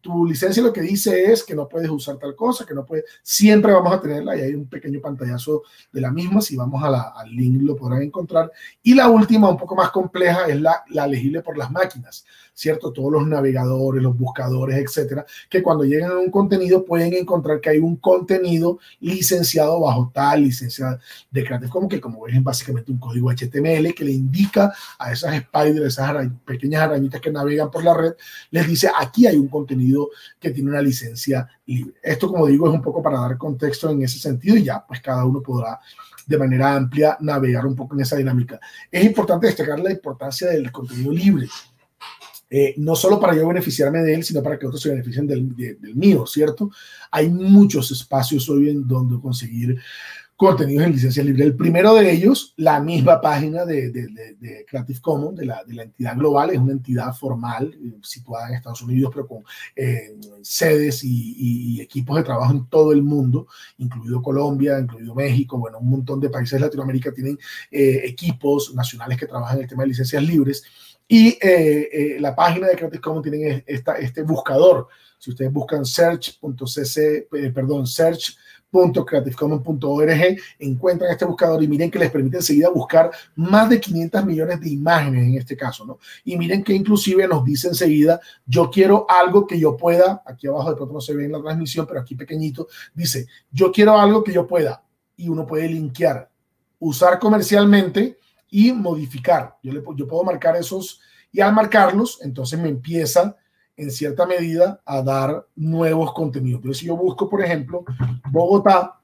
tu licencia lo que dice es que no puedes usar tal cosa, que no puedes, siempre vamos a tenerla, y hay un pequeño pantallazo de la misma, si vamos a la, al link lo podrán encontrar. Y la última, un poco más compleja, es la, la legible por las máquinas, ¿cierto? Todos los navegadores, los buscadores, etcétera, que cuando llegan a un contenido pueden encontrar que hay un contenido licenciado bajo tal licencia de Creative Commons, que como ven es básicamente un código H T M L que le indica a esas spiders, esas arañ pequeñas arañitas que navegan por la red, les dice aquí hay un contenido que tiene una licencia libre. Esto, como digo, es un poco para dar contexto en ese sentido, y ya pues cada uno podrá de manera amplia navegar un poco en esa dinámica. Es importante destacar la importancia del contenido libre. Eh, no solo para yo beneficiarme de él, sino para que otros se beneficien del, de, del mío, ¿cierto? Hay muchos espacios hoy en donde conseguir contenidos en licencia libre. El primero de ellos, la misma página de, de, de, de Creative Commons, de la, de la entidad global, es una entidad formal eh, situada en Estados Unidos, pero con eh, sedes y, y, y equipos de trabajo en todo el mundo, incluido Colombia, incluido México, bueno, un montón de países de Latinoamérica tienen eh, equipos nacionales que trabajan en el tema de licencias libres. Y eh, eh, la página de Creative Commons tienen esta, este buscador. Si ustedes buscan search punto c c, eh, perdón, search punto creative commons punto org, encuentran este buscador y miren que les permite enseguida buscar más de quinientos millones de imágenes en este caso, ¿no? Y miren que inclusive nos dice enseguida, yo quiero algo que yo pueda, aquí abajo de pronto no se ve en la transmisión, pero aquí pequeñito, dice, yo quiero algo que yo pueda, y uno puede linkear, usar comercialmente y modificar. Yo, le, yo puedo marcar esos, y al marcarlos, entonces me empieza en cierta medida a dar nuevos contenidos. Pero si yo busco, por ejemplo, Bogotá,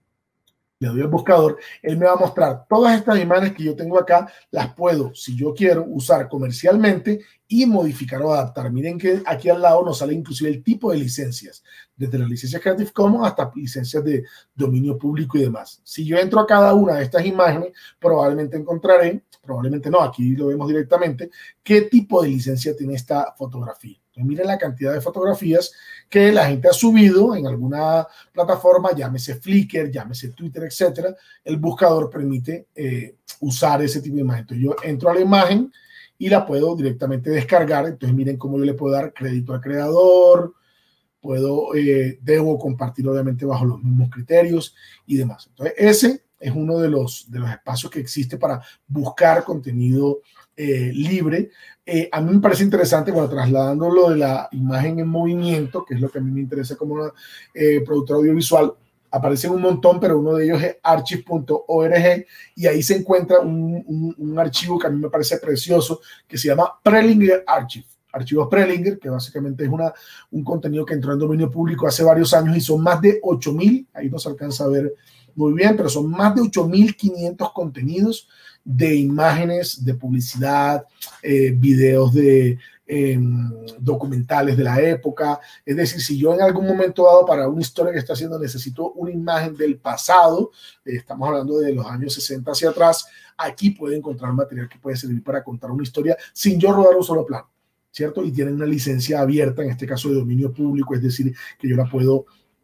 le doy al buscador, él me va a mostrar todas estas imágenes que yo tengo acá, las puedo, si yo quiero, usar comercialmente y modificar o adaptar. Miren que aquí al lado nos sale inclusive el tipo de licencias, desde las licencias Creative Commons hasta licencias de dominio público y demás. Si yo entro a cada una de estas imágenes, probablemente encontraré, probablemente no, aquí lo vemos directamente, qué tipo de licencia tiene esta fotografía. Entonces, miren la cantidad de fotografías que la gente ha subido en alguna plataforma, llámese Flickr, llámese Twitter, etcétera. El buscador permite eh, usar ese tipo de imagen. Entonces, yo entro a la imagen y la puedo directamente descargar. Entonces, miren cómo yo le puedo dar crédito al creador, puedo, eh, debo compartir obviamente bajo los mismos criterios y demás. Entonces, ese es uno de los, de los espacios que existe para buscar contenido eh, libre. Eh, a mí me parece interesante, bueno, trasladando lo de la imagen en movimiento, que es lo que a mí me interesa como una eh, productora audiovisual, aparecen un montón, pero uno de ellos es archive punto org, y ahí se encuentra un, un, un archivo que a mí me parece precioso, que se llama Prelinger Archive. Archivos Prelinger, que básicamente es una, un contenido que entró en dominio público hace varios años y son más de ocho mil, ahí no se alcanza a ver muy bien, pero son más de ocho mil quinientos contenidos de imágenes, de publicidad, eh, videos de eh, documentales de la época. Es decir, si yo en algún momento dado para una historia que está haciendo necesito una imagen del pasado, eh, estamos hablando de los años sesenta hacia atrás, aquí puedo encontrar material que puede servir para contar una historia sin yo rodar un solo plano, ¿cierto? Y tienen una licencia abierta, en este caso de dominio público, es decir, que yo la puedo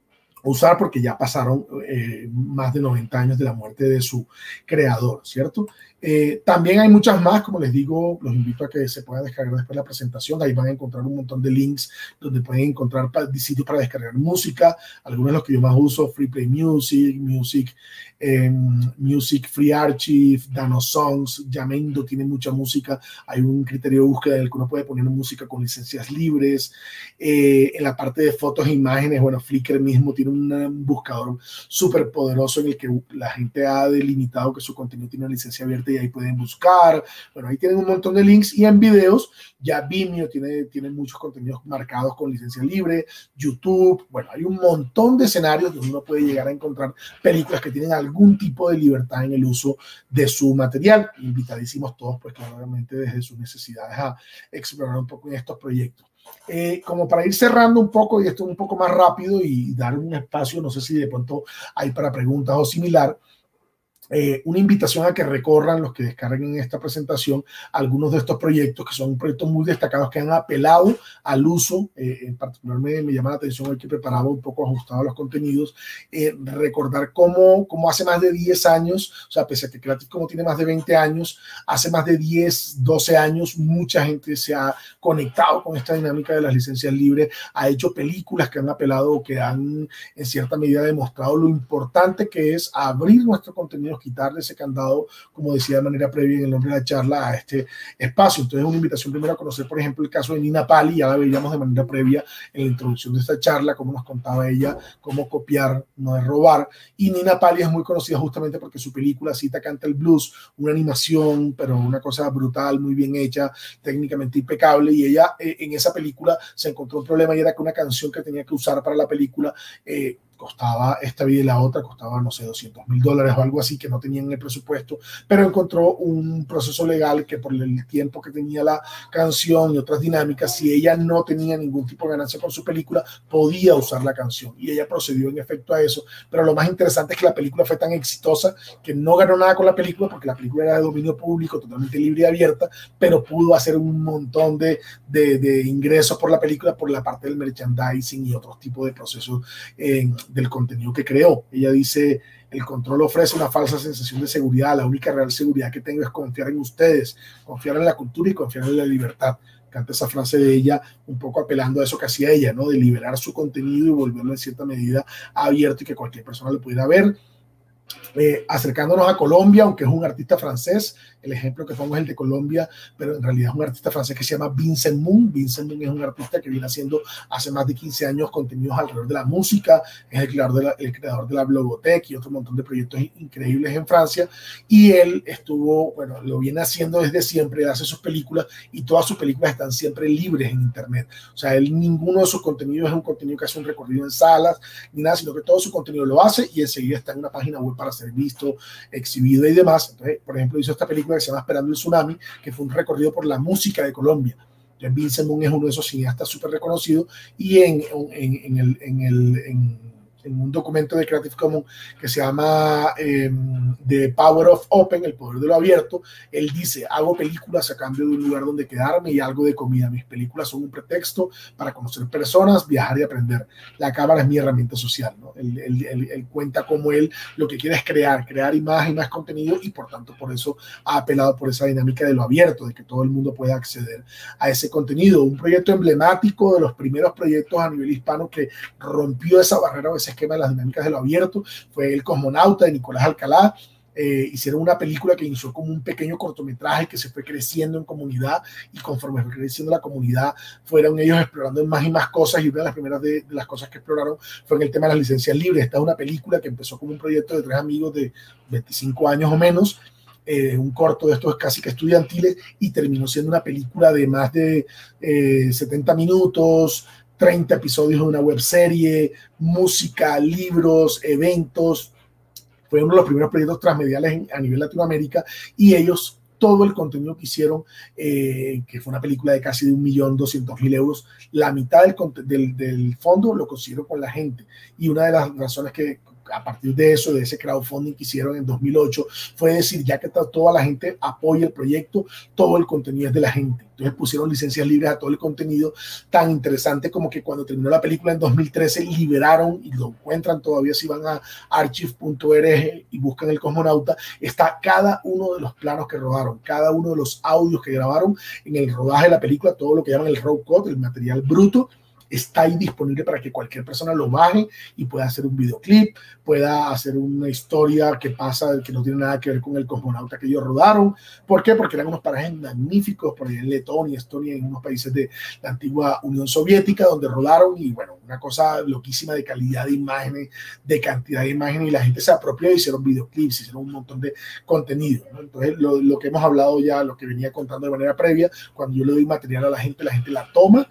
usar porque ya pasaron eh, más de noventa años de la muerte de su creador, ¿cierto? Eh, también hay muchas más, como les digo, los invito a que se puedan descargar después de la presentación. Ahí van a encontrar un montón de links donde pueden encontrar sitios para descargar música, algunos de los que yo más uso, Free Play Music, Music, eh, Music Free Archive, Dano Songs, Yamendo tiene mucha música, hay un criterio de búsqueda en el que uno puede poner música con licencias libres. Eh, en la parte de fotos e imágenes, bueno, Flickr mismo tiene un buscador súper poderoso en el que la gente ha delimitado que su contenido tiene una licencia abierta y ahí pueden buscar. Bueno, ahí tienen un montón de links. Y en videos, ya Vimeo tiene, tiene muchos contenidos marcados con licencia libre, YouTube. Bueno, hay un montón de escenarios donde uno puede llegar a encontrar películas que tienen algún tipo de libertad en el uso de su material. Invitadísimos todos, pues claramente desde sus necesidades a explorar un poco en estos proyectos. Eh, como para ir cerrando un poco y esto un poco más rápido y dar un espacio, no sé si de pronto hay para preguntas o similar, Eh, una invitación a que recorran los que descarguen esta presentación algunos de estos proyectos, que son proyectos muy destacados que han apelado al uso. Eh, en particular me, me llama la atención hoy que preparaba un poco ajustado a los contenidos, eh, recordar cómo, cómo hace más de diez años, o sea, pese a que Creative Commons tiene más de veinte años, hace más de diez, doce años mucha gente se ha conectado con esta dinámica de las licencias libres, ha hecho películas que han apelado o que han en cierta medida demostrado lo importante que es abrir nuestro contenido, quitarle ese candado, como decía de manera previa en el nombre de la charla, a este espacio. Entonces, una invitación primero a conocer, por ejemplo, el caso de Nina Pali, ya la veíamos de manera previa en la introducción de esta charla, cómo nos contaba ella, cómo copiar no es robar. Y Nina Pali es muy conocida justamente porque su película Cita Canta el Blues, una animación, pero una cosa brutal, muy bien hecha, técnicamente impecable, y ella eh, en esa película se encontró un problema y era que una canción que tenía que usar para la película eh, costaba esta vida y la otra, costaba, no sé, doscientos mil dólares o algo así, que no tenían el presupuesto, pero encontró un proceso legal que por el tiempo que tenía la canción y otras dinámicas, si ella no tenía ningún tipo de ganancia con su película, podía usar la canción, y ella procedió en efecto a eso. Pero lo más interesante es que la película fue tan exitosa que no ganó nada con la película, porque la película era de dominio público, totalmente libre y abierta, pero pudo hacer un montón de, de, de ingresos por la película, por la parte del merchandising y otros tipos de procesos eh, del contenido que creó. Ella dice: el control ofrece una falsa sensación de seguridad, la única real seguridad que tengo es confiar en ustedes, confiar en la cultura y confiar en la libertad. Canta esa frase de ella, un poco apelando a eso que hacía ella, ¿no? De liberar su contenido y volverlo en cierta medida abierto y que cualquier persona lo pudiera ver. Eh, acercándonos a Colombia, aunque es un artista francés, el ejemplo que pongo es el de Colombia, pero en realidad es un artista francés que se llama Vincent Moon. Vincent Moon es un artista que viene haciendo hace más de quince años contenidos alrededor de la música, es el creador de la, el creador de la Blogothèque y otro montón de proyectos increíbles en Francia, y él estuvo, bueno, lo viene haciendo desde siempre, hace sus películas y todas sus películas están siempre libres en internet, o sea, él, ninguno de sus contenidos es un contenido que hace un recorrido en salas ni nada, sino que todo su contenido lo hace y enseguida está en una página web para ser visto, exhibido y demás. Entonces, por ejemplo, hizo esta película que se llama Esperando el Tsunami, que fue un recorrido por la música de Colombia. Entonces, Vincent Moon es uno de esos cineastas súper reconocidos, y en, en, en, el, en, el, en, en un documento de Creative Commons que se llama eh, The Power of Open, el poder de lo abierto, él dice: hago películas a cambio de un lugar donde quedarme y algo de comida. Mis películas son un pretexto para conocer personas, viajar y aprender. La cámara es mi herramienta social, ¿no? Él, él, él, él cuenta cómo él lo que quiere es crear, crear más y más contenido, y por tanto por eso ha apelado por esa dinámica de lo abierto, de que todo el mundo pueda acceder a ese contenido. Un proyecto emblemático de los primeros proyectos a nivel hispano que rompió esa barrera o ese esquema de las dinámicas de lo abierto fue El Cosmonauta, de Nicolás Alcalá. Eh, hicieron una película que inició como un pequeño cortometraje que se fue creciendo en comunidad, y conforme fue creciendo la comunidad fueron ellos explorando más y más cosas, y una de las primeras de, de las cosas que exploraron fue en el tema de las licencias libres. Esta es una película que empezó como un proyecto de tres amigos de veinticinco años o menos, eh, un corto de estos casi que estudiantiles, y terminó siendo una película de más de eh, setenta minutos, treinta episodios de una webserie, música, libros, eventos. Fue uno de los primeros proyectos transmediales en, a nivel Latinoamérica, y ellos, todo el contenido que hicieron, eh, que fue una película de casi de un millón doscientos mil euros, la mitad del, del, del fondo lo consiguieron con la gente. Y una de las razones que a partir de eso, de ese crowdfunding que hicieron en dos mil ocho, fue decir: ya que toda la gente apoya el proyecto, todo el contenido es de la gente. Entonces pusieron licencias libres a todo el contenido, tan interesante como que cuando terminó la película en dos mil trece liberaron, y lo encuentran todavía si van a archive punto org y buscan El Cosmonauta, está cada uno de los planos que rodaron, cada uno de los audios que grabaron en el rodaje de la película, todo lo que llaman el raw cut, el material bruto, está ahí disponible para que cualquier persona lo baje y pueda hacer un videoclip, pueda hacer una historia que pasa, que no tiene nada que ver con el cosmonauta que ellos rodaron. ¿Por qué? Porque eran unos parajes magníficos por allá en Letonia, Estonia, en unos países de la antigua Unión Soviética, donde rodaron, y bueno, una cosa loquísima de calidad de imágenes, de cantidad de imágenes, y la gente se apropió y hicieron videoclips, hicieron un montón de contenido, ¿no? Entonces, lo, lo que hemos hablado ya, lo que venía contando de manera previa, cuando yo le doy material a la gente, la gente la toma,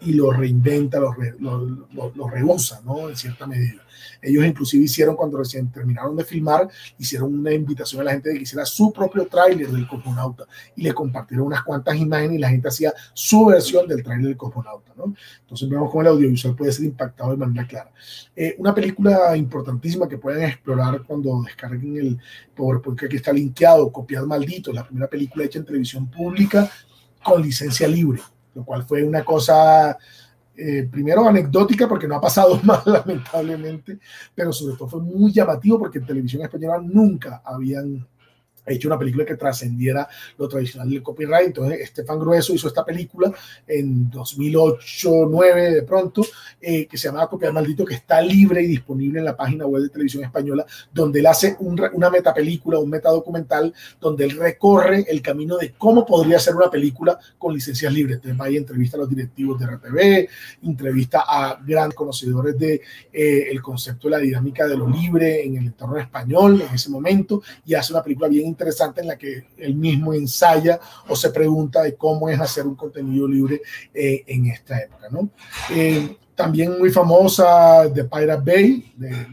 y lo reinventa, lo, re, lo, lo, lo reusa, ¿no? En cierta medida. Ellos inclusive hicieron, cuando recién terminaron de filmar, hicieron una invitación a la gente de que hiciera su propio tráiler del Cosmonauta y le compartieron unas cuantas imágenes y la gente hacía su versión del tráiler del Cosmonauta, ¿no? Entonces vemos cómo el audiovisual puede ser impactado de manera clara. Eh, una película importantísima que pueden explorar cuando descarguen el PowerPoint que aquí está linkeado, Copiar Maldito, la primera película hecha en televisión pública con licencia libre, lo cual fue una cosa... Eh, primero anecdótica porque no ha pasado más lamentablemente, pero sobre todo fue muy llamativo porque en televisión española nunca habían hecho una película que trascendiera lo tradicional del copyright. Entonces Estefan Grueso hizo esta película en dos mil ocho, dos mil nueve de pronto, eh, que se llamaba Copiar Maldito, que está libre y disponible en la página web de Televisión Española, donde él hace un, una metapelícula, un metadocumental, donde él recorre el camino de cómo podría ser una película con licencias libres. Entonces va y entrevista a los directivos de R T V, entrevista a grandes conocedores de eh, el concepto de la dinámica de lo libre en el entorno español en ese momento, y hace una película bien interesante en la que él mismo ensaya o se pregunta de cómo es hacer un contenido libre eh, en esta época, ¿no? Eh, también muy famosa The Pirate Bay, de,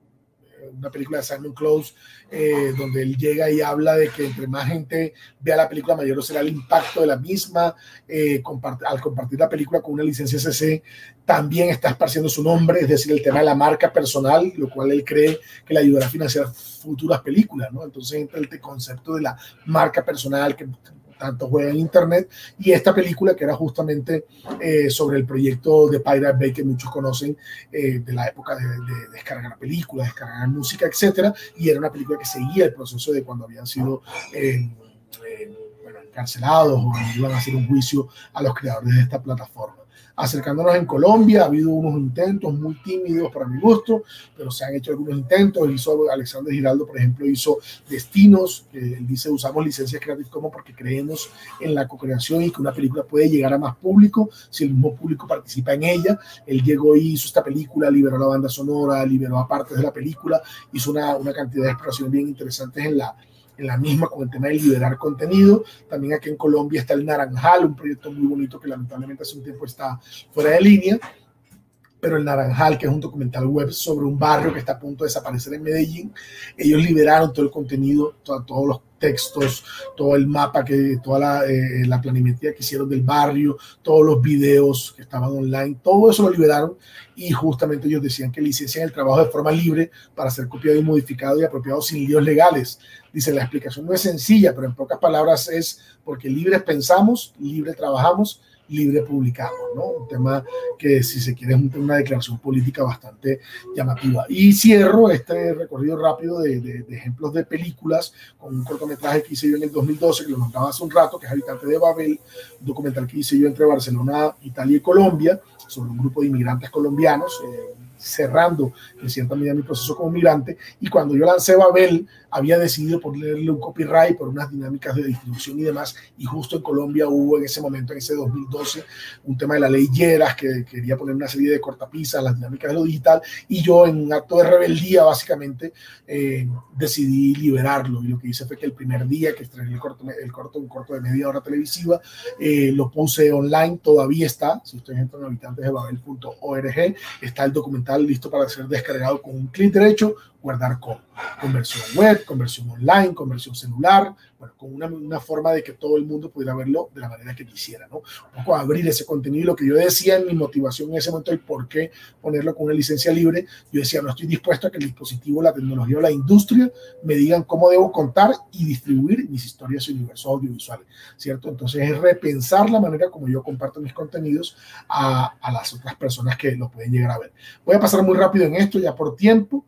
una película de Simon Close, eh, donde él llega y habla de que entre más gente vea la película, mayor será el impacto de la misma. Eh, compart al compartir la película con una licencia C C, también está esparciendo su nombre, es decir, el tema de la marca personal, lo cual él cree que le ayudará a financiar futuras películas, ¿no? Entonces entra el concepto de la marca personal que tanto juega en internet, y esta película que era justamente eh, sobre el proyecto de Pirate Bay que muchos conocen, eh, de la época de, de descargar películas, descargar música, etcétera, y era una película que seguía el proceso de cuando habían sido eh, eh, bueno, encarcelados o iban a hacer un juicio a los creadores de esta plataforma. Acercándonos en Colombia, ha habido unos intentos muy tímidos para mi gusto, pero se han hecho algunos intentos. Hizo Alexander Giraldo, por ejemplo, hizo Destinos, que él dice: usamos licencias Creative Commons porque creemos en la co-creación y que una película puede llegar a más público si el mismo público participa en ella. Él llegó y hizo esta película, liberó la banda sonora, liberó a partes de la película, hizo una, una cantidad de exploraciones bien interesantes en la en la misma con el tema de liberar contenido. También aquí en Colombia está el Naranjal, un proyecto muy bonito que lamentablemente hace un tiempo está fuera de línea, pero el Naranjal, que es un documental web sobre un barrio que está a punto de desaparecer en Medellín, ellos liberaron todo el contenido, to todos los textos, todo el mapa, que toda la, eh, la planimetría que hicieron del barrio, todos los videos que estaban online, todo eso lo liberaron, y justamente ellos decían que licencian el trabajo de forma libre para ser copiado y modificado y apropiado sin líos legales. Dice, la explicación no es sencilla, pero en pocas palabras es porque libres pensamos, libre trabajamos, libre publicamos, ¿no? Un tema que, si se quiere, es una declaración política bastante llamativa. Y cierro este recorrido rápido de, de, de ejemplos de películas con un cortometraje que hice yo en el dos mil doce, que lo nombraba hace un rato, que es Habitante de Babel, un documental que hice yo entre Barcelona, Italia y Colombia, sobre un grupo de inmigrantes colombianos, eh, cerrando en cierta medida mi proceso como migrante. Y cuando yo lancé Babel, había decidido ponerle un copyright por unas dinámicas de distribución y demás, y justo en Colombia hubo en ese momento, en ese dos mil doce, un tema de la ley Lleras, que quería poner una serie de cortapisas, las dinámicas de lo digital, y yo, en un acto de rebeldía básicamente, eh, decidí liberarlo, y lo que hice fue que el primer día que estrené el corto, el corto un corto de media hora televisiva, eh, lo puse online. Todavía está, si ustedes entran a habitantes de babel punto org, está el documental listo para ser descargado con un clic derecho, guardar con, con versión web, con versión online, con versión celular, bueno, con una, una forma de que todo el mundo pudiera verlo de la manera que quisiera, ¿no? Un poco abrir ese contenido. Y lo que yo decía en mi motivación en ese momento, y por qué ponerlo con una licencia libre, yo decía, no estoy dispuesto a que el dispositivo, la tecnología o la industria me digan cómo debo contar y distribuir mis historias y universos audiovisuales, ¿cierto? Entonces es repensar la manera como yo comparto mis contenidos a, a las otras personas que lo pueden llegar a ver. Voy a pasar muy rápido en esto ya por tiempo.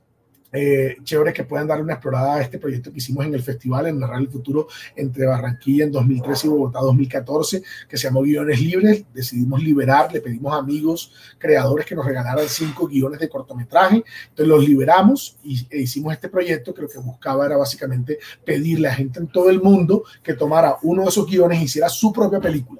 Eh, chévere que puedan dar una explorada a este proyecto que hicimos en el festival, en Narrar el Futuro, entre Barranquilla en dos mil trece y Bogotá dos mil catorce, que se llamó Guiones Libres. Decidimos liberar, le pedimos a amigos creadores que nos regalaran cinco guiones de cortometraje, entonces los liberamos y e hicimos este proyecto, que lo que buscaba era básicamente pedirle a gente en todo el mundo que tomara uno de esos guiones e hiciera su propia película.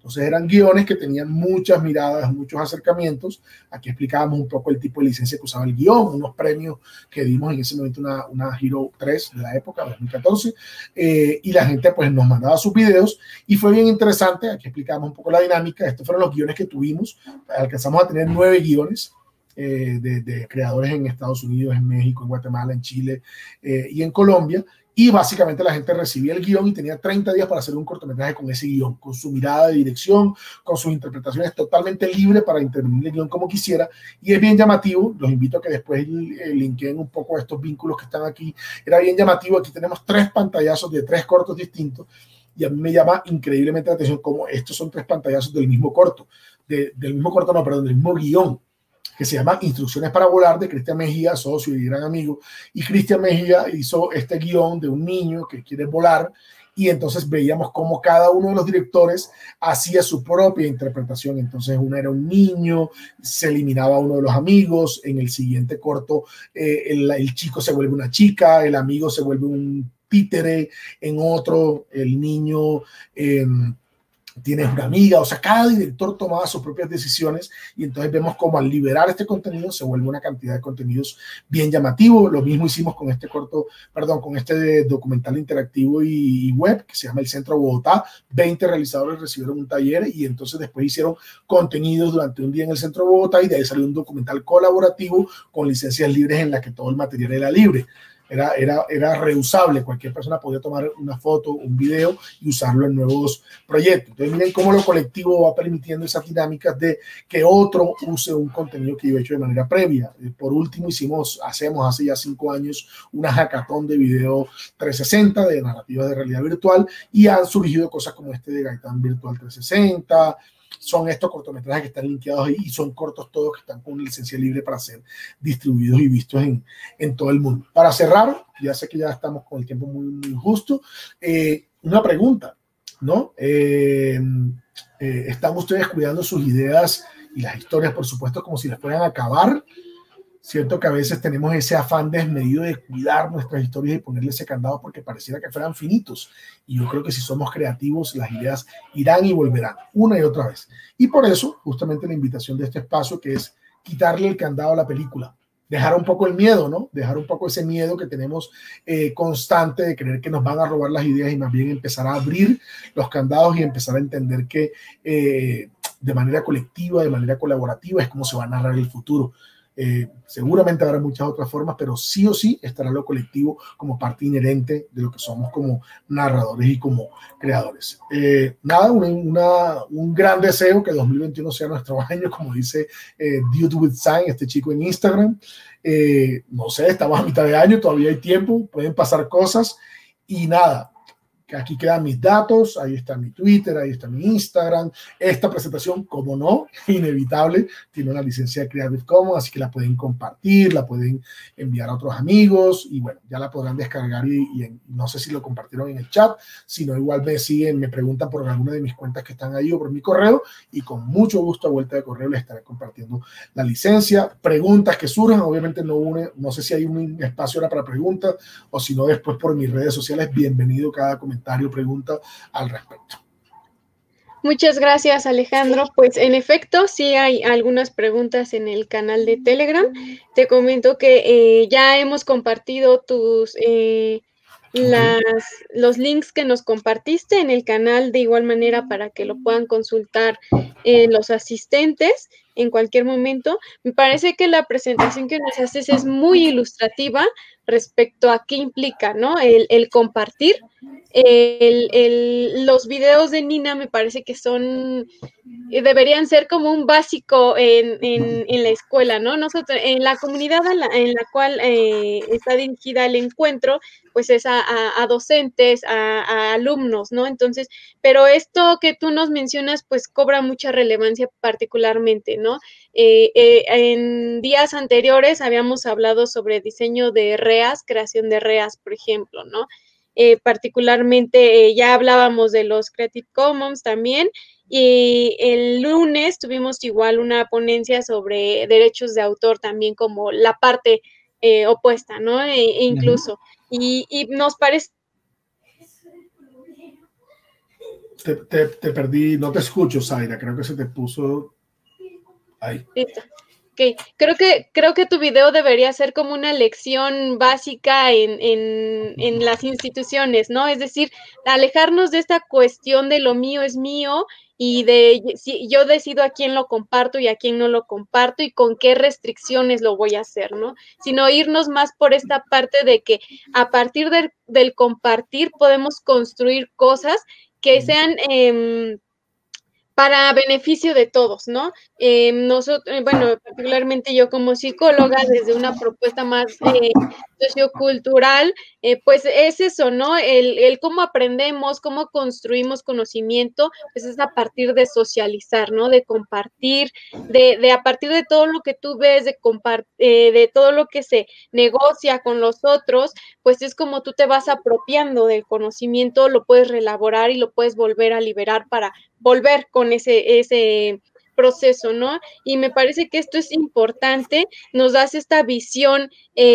Entonces eran guiones que tenían muchas miradas, muchos acercamientos. Aquí explicábamos un poco el tipo de licencia que usaba el guión, unos premios que dimos en ese momento, una, una Hero tres de la época, dos mil catorce, eh, y la gente pues nos mandaba sus videos y fue bien interesante. Aquí explicábamos un poco la dinámica. Estos fueron los guiones que tuvimos. Alcanzamos a tener nueve guiones. Eh, de, de creadores en Estados Unidos, en México, en Guatemala, en Chile eh, y en Colombia, y básicamente la gente recibía el guión y tenía treinta días para hacer un cortometraje con ese guión, con su mirada de dirección, con sus interpretaciones, totalmente libre para intervenir el guión como quisiera, y es bien llamativo. Los invito a que después eh, linkeen un poco estos vínculos que están aquí. Era bien llamativo. Aquí tenemos tres pantallazos de tres cortos distintos, y a mí me llama increíblemente la atención cómo estos son tres pantallazos del mismo corto, de, del mismo corto, no, perdón, del mismo guión, que se llama Instrucciones para volar, de Cristian Mejía, socio y gran amigo. Y Cristian Mejía hizo este guión de un niño que quiere volar, y entonces veíamos cómo cada uno de los directores hacía su propia interpretación. Entonces uno era un niño, se eliminaba a uno de los amigos, en el siguiente corto eh, el, el chico se vuelve una chica, el amigo se vuelve un títere, en otro el niño eh, tienes una amiga. O sea, cada director tomaba sus propias decisiones, y entonces vemos cómo al liberar este contenido se vuelve una cantidad de contenidos bien llamativo. Lo mismo hicimos con este corto, perdón, con este documental interactivo y, y web que se llama El Centro Bogotá. veinte realizadores recibieron un taller, y entonces después hicieron contenidos durante un día en el Centro Bogotá, y de ahí salió un documental colaborativo con licencias libres en la que todo el material era libre. Era, era, era reusable. Cualquier persona podía tomar una foto, un video y usarlo en nuevos proyectos. Entonces miren cómo lo colectivo va permitiendo esas dinámicas de que otro use un contenido que yo he hecho de manera previa. Por último, hicimos, hacemos hace ya cinco años una hackathon de video trescientos sesenta, de narrativa de realidad virtual, y han surgido cosas como este de Gaitán Virtual trescientos sesenta. Son estos cortometrajes que están linkeados ahí, y son cortos todos que están con licencia libre para ser distribuidos y vistos en, en todo el mundo. Para cerrar, ya sé que ya estamos con el tiempo muy, muy justo, eh, una pregunta, ¿no? Eh, eh, ¿Están ustedes cuidando sus ideas y las historias, por supuesto, como si les fueran a acabar? Cierto que a veces tenemos ese afán desmedido de cuidar nuestras historias y ponerle ese candado porque pareciera que fueran finitos. Y yo creo que si somos creativos, las ideas irán y volverán una y otra vez. Y por eso, justamente la invitación de este espacio, que es quitarle el candado a la película. Dejar un poco el miedo, ¿no? Dejar un poco ese miedo que tenemos eh, constante de creer que nos van a robar las ideas, y más bien empezar a abrir los candados y empezar a entender que eh, de manera colectiva, de manera colaborativa, es como se va a narrar el futuro. Eh, seguramente habrá muchas otras formas, pero sí o sí estará lo colectivo como parte inherente de lo que somos como narradores y como creadores. Eh, nada, una, una, un gran deseo que dos mil veintiuno sea nuestro año, como dice eh, Dude with Sign, este chico en Instagram. Eh, no sé, estamos a mitad de año, todavía hay tiempo, pueden pasar cosas, y nada. Aquí quedan mis datos, ahí está mi Twitter, ahí está mi Instagram. Esta presentación, como no, inevitable, tiene una licencia de Creative Commons, así que la pueden compartir, la pueden enviar a otros amigos, y bueno, ya la podrán descargar, y, y en, no sé si lo compartieron en el chat, sino igual me siguen, me preguntan por alguna de mis cuentas que están ahí o por mi correo, y con mucho gusto a vuelta de correo les estaré compartiendo la licencia. Preguntas que surjan, obviamente no, une, no sé si hay un espacio ahora para preguntas, o si no después por mis redes sociales, bienvenido cada comentario, pregunta al respecto. Muchas gracias, Alejandro. Pues en efecto, sí hay algunas preguntas en el canal de Telegram. Te comento que eh, ya hemos compartido tus eh, las, okay. los links que nos compartiste en el canal, de igual manera para que lo puedan consultar eh, los asistentes en cualquier momento. Me parece que la presentación que nos haces es muy ilustrativa respecto a qué implica, ¿no? El, el compartir. El, el, los videos de Nina me parece que son, deberían ser como un básico en, en, en la escuela, ¿no? Nosotros, en la comunidad en la, en la cual eh, está dirigida el encuentro, pues es a, a, a docentes, a, a alumnos, ¿no? Entonces, pero esto que tú nos mencionas, pues cobra mucha relevancia particularmente, ¿no? Eh, eh, en días anteriores habíamos hablado sobre diseño de R E As, creación de R E As, por ejemplo, ¿no? Eh, particularmente eh, ya hablábamos de los Creative Commons también, y el lunes tuvimos igual una ponencia sobre derechos de autor también como la parte eh, opuesta, ¿no? E, e incluso, uh-huh. y, y nos parece Te, te, te perdí, no te escucho, Zaira, creo que se te puso ahí. Listo. Okay. Creo que, creo que tu video debería ser como una lección básica en, en, en las instituciones, ¿no? Es decir, alejarnos de esta cuestión de lo mío es mío y de si yo decido a quién lo comparto y a quién no lo comparto y con qué restricciones lo voy a hacer, ¿no? Sino irnos más por esta parte de que a partir del, del compartir podemos construir cosas que sean... Eh, para beneficio de todos, ¿no? Eh, nosotros, bueno, particularmente yo como psicóloga, desde una propuesta más eh, sociocultural, eh, pues es eso, ¿no? El, el cómo aprendemos, cómo construimos conocimiento, pues es a partir de socializar, ¿no? De compartir, de, de a partir de todo lo que tú ves, de, eh, de todo lo que se negocia con los otros, pues es como tú te vas apropiando del conocimiento, lo puedes reelaborar y lo puedes volver a liberar para volver con ese, ese proceso, ¿no? Y me parece que esto es importante, nos das esta visión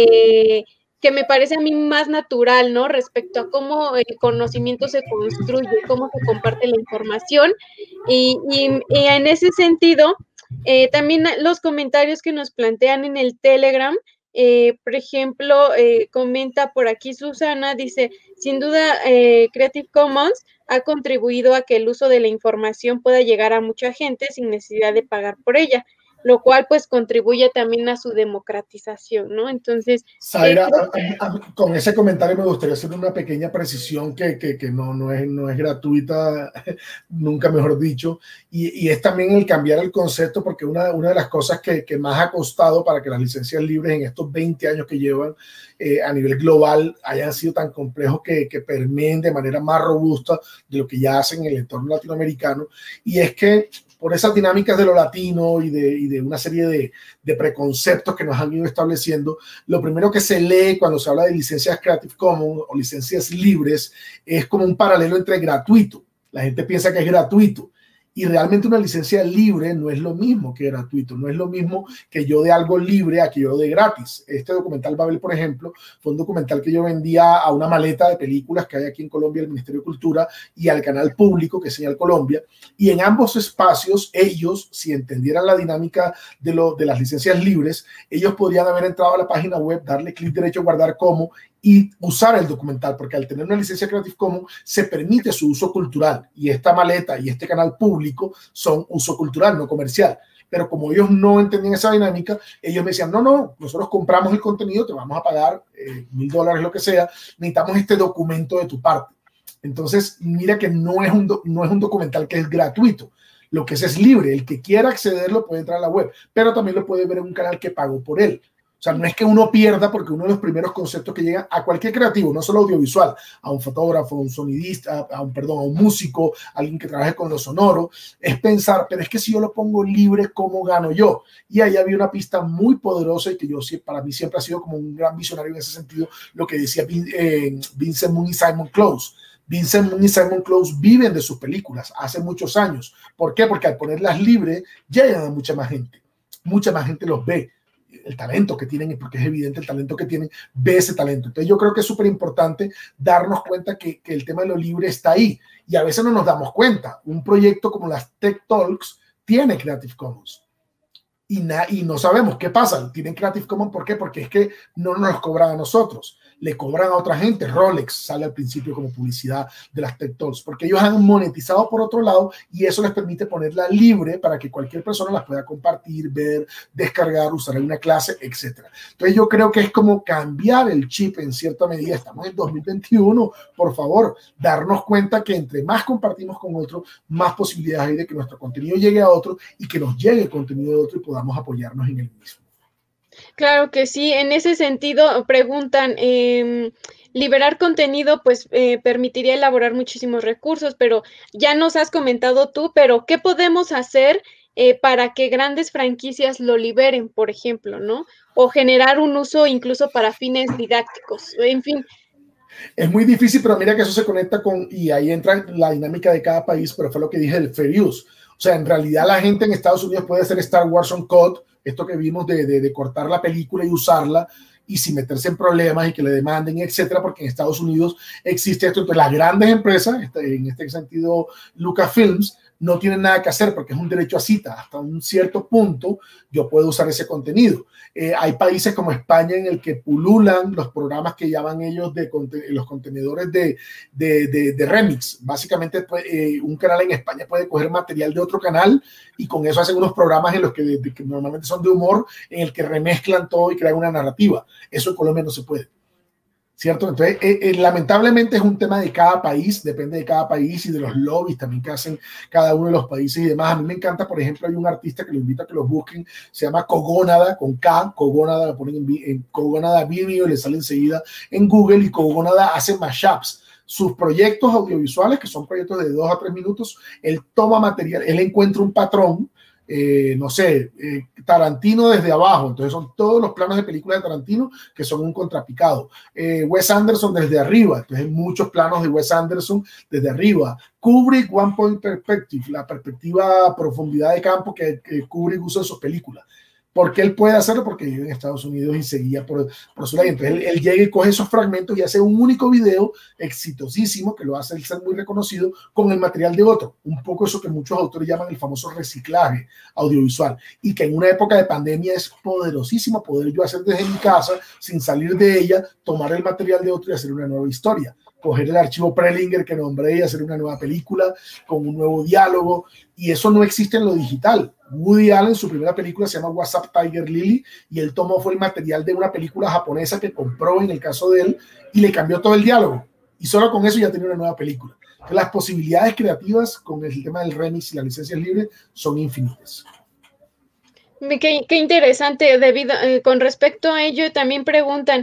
eh, que me parece a mí más natural, ¿no? Respecto a cómo el conocimiento se construye, cómo se comparte la información. Y, y, y en ese sentido, eh, también los comentarios que nos plantean en el Telegram, Eh, por ejemplo, eh, comenta por aquí Susana, dice, sin duda eh, Creative Commons ha contribuido a que el uso de la información pueda llegar a mucha gente sin necesidad de pagar por ella, lo cual pues contribuye también a su democratización, ¿no? Entonces, Zaira, eh, a, a, a, con ese comentario me gustaría hacer una pequeña precisión que, que, que no, no, es, no es gratuita, nunca mejor dicho, y, y es también el cambiar el concepto, porque una, una de las cosas que, que más ha costado para que las licencias libres en estos veinte años que llevan eh, a nivel global hayan sido tan complejos que, que permeen de manera más robusta de lo que ya hacen en el entorno latinoamericano, y es que por esas dinámicas de lo latino y de, y de una serie de, de preconceptos que nos han ido estableciendo, lo primero que se lee cuando se habla de licencias Creative Commons o licencias libres es como un paralelo entre gratuito. La gente piensa que es gratuito. Y realmente una licencia libre no es lo mismo que gratuito, no es lo mismo que yo de algo libre a que yo de gratis. Este documental Babel, por ejemplo, fue un documental que yo vendía a una maleta de películas que hay aquí en Colombia, el Ministerio de Cultura, y al canal público que es Señal Colombia. Y en ambos espacios, ellos, si entendieran la dinámica de, lo, de las licencias libres, ellos podrían haber entrado a la página web, darle clic derecho, guardar como, y usar el documental, porque al tener una licencia Creative Commons se permite su uso cultural, y esta maleta y este canal público son uso cultural, no comercial. Pero como ellos no entendían esa dinámica, ellos me decían, no, no, nosotros compramos el contenido, te vamos a pagar eh, mil dólares, lo que sea, necesitamos este documento de tu parte. Entonces, mira que no es un, do, no es un documental que es gratuito. Lo que es es libre. El que quiera accederlo puede entrar a la web, pero también lo puede ver en un canal que pagó por él. O sea, no es que uno pierda, porque uno de los primeros conceptos que llega a cualquier creativo, no solo audiovisual, a un fotógrafo, a un sonidista, a un, perdón, a un músico, a alguien que trabaje con lo sonoro, es pensar, pero es que si yo lo pongo libre, ¿cómo gano yo? Y ahí había una pista muy poderosa y que yo, para mí siempre ha sido como un gran visionario en ese sentido, lo que decía eh, Vincent Moon y Simon Close. Vincent Moon y Simon Close viven de sus películas hace muchos años. ¿Por qué? Porque al ponerlas libres llegan a mucha más gente. Mucha más gente los ve. El talento que tienen, porque es evidente el talento que tienen, ve ese talento. Entonces yo creo que es súper importante darnos cuenta que, que el tema de lo libre está ahí, y a veces no nos damos cuenta. Un proyecto como las Tech Talks tiene Creative Commons y, na, y no sabemos qué pasa. Tienen Creative Commons, ¿por qué? Porque es que no nos cobran a nosotros, le cobran a otra gente. Rolex sale al principio como publicidad de las Tech Talks, porque ellos han monetizado por otro lado, y eso les permite ponerla libre para que cualquier persona las pueda compartir, ver, descargar, usar en una clase, etcétera. Entonces yo creo que es como cambiar el chip en cierta medida. Estamos en dos mil veintiuno, por favor, darnos cuenta que entre más compartimos con otros, más posibilidades hay de que nuestro contenido llegue a otro y que nos llegue el contenido de otro y podamos apoyarnos en el mismo. Claro que sí, en ese sentido preguntan, eh, liberar contenido pues eh, permitiría elaborar muchísimos recursos, pero ya nos has comentado tú, pero ¿qué podemos hacer eh, para que grandes franquicias lo liberen, por ejemplo, ¿no? O generar un uso incluso para fines didácticos, en fin. Es muy difícil, pero mira que eso se conecta con, y ahí entra la dinámica de cada país, pero fue lo que dije del fair use. O sea, en realidad la gente en Estados Unidos puede hacer Star Wars on Code, esto que vimos de, de, de cortar la película y usarla, y sin meterse en problemas y que le demanden, etcétera, porque en Estados Unidos existe esto. Entonces las grandes empresas, en este sentido Lucasfilms, no tienen nada que hacer porque es un derecho a cita. Hasta un cierto punto yo puedo usar ese contenido. Eh, hay países como España en el que pululan los programas que llaman ellos de los contenedores de, de, de, de remix. Básicamente eh, un canal en España puede coger material de otro canal y con eso hacen unos programas en los que, de, de, que normalmente son de humor, en el que remezclan todo y crean una narrativa. Eso en Colombia no se puede. ¿Cierto? Entonces, eh, eh, lamentablemente es un tema de cada país, depende de cada país y de los lobbies también que hacen cada uno de los países y demás. A mí me encanta, por ejemplo, hay un artista que lo invito a que lo busquen, se llama Cogónada, con K, Cogónada, lo ponen en, en Cogónada Video y le sale enseguida en Google, y Cogónada hace mashups. Sus proyectos audiovisuales, que son proyectos de dos a tres minutos, él toma material, él encuentra un patrón. Eh, no sé, eh, Tarantino desde abajo, entonces son todos los planos de películas de Tarantino que son un contrapicado. eh, Wes Anderson desde arriba, entonces hay muchos planos de Wes Anderson desde arriba. Kubrick, One Point Perspective, la perspectiva profundidad de campo que, que Kubrick usa en sus películas. ¿Por qué él puede hacerlo? Porque vive en Estados Unidos y seguía por, por su ley. Entonces él, él llega y coge esos fragmentos y hace un único video exitosísimo que lo hace él ser muy reconocido con el material de otro. Un poco eso que muchos autores llaman el famoso reciclaje audiovisual, y que en una época de pandemia es poderosísimo poder yo hacer desde mi casa, sin salir de ella, tomar el material de otro y hacer una nueva historia. Coger el archivo Prelinger que nombré y hacer una nueva película con un nuevo diálogo, y eso no existe en lo digital. Woody Allen, su primera película se llama What's Up Tiger Lily, y él tomó fue el material de una película japonesa que compró en el caso de él y le cambió todo el diálogo, y solo con eso ya tenía una nueva película. Entonces, las posibilidades creativas con el tema del remix y las licencias libres son infinitas. Qué, qué interesante. Debido, eh, con respecto a ello, también preguntan,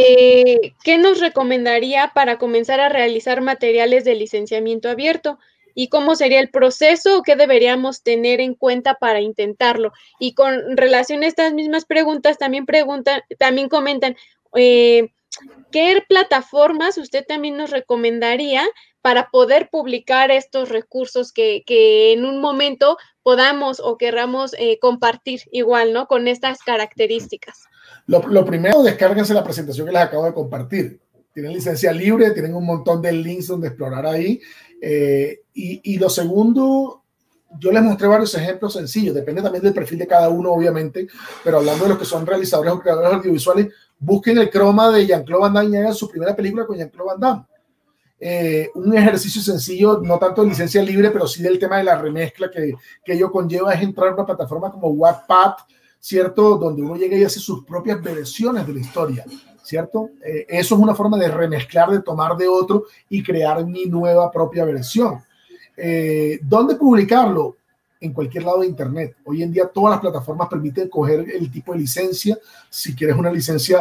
eh, ¿qué nos recomendaría para comenzar a realizar materiales de licenciamiento abierto? ¿Y cómo sería el proceso? ¿Qué deberíamos tener en cuenta para intentarlo? Y con relación a estas mismas preguntas, también preguntan, también comentan, eh, ¿qué plataformas usted también nos recomendaría para poder publicar estos recursos que, que en un momento podamos o querramos eh, compartir igual, ¿no? Con estas características. Lo, lo primero, descárguense la presentación que les acabo de compartir. Tienen licencia libre, tienen un montón de links donde explorar ahí. Eh, y, y lo segundo, yo les mostré varios ejemplos sencillos, depende también del perfil de cada uno, obviamente, pero hablando de los que son realizadores o creadores audiovisuales, busquen el croma de Jean-Claude Van Damme y hagan su primera película con Jean-Claude Van Damme. Eh, un ejercicio sencillo, no tanto de licencia libre, pero sí del tema de la remezcla que, que ello conlleva, es entrar a una plataforma como Wattpad, ¿cierto? Donde uno llega y hace sus propias versiones de la historia, ¿cierto? Eh, eso es una forma de remezclar, de tomar de otro y crear mi nueva propia versión. Eh, ¿Dónde publicarlo? En cualquier lado de internet. Hoy en día todas las plataformas permiten coger el tipo de licencia. Si quieres una licencia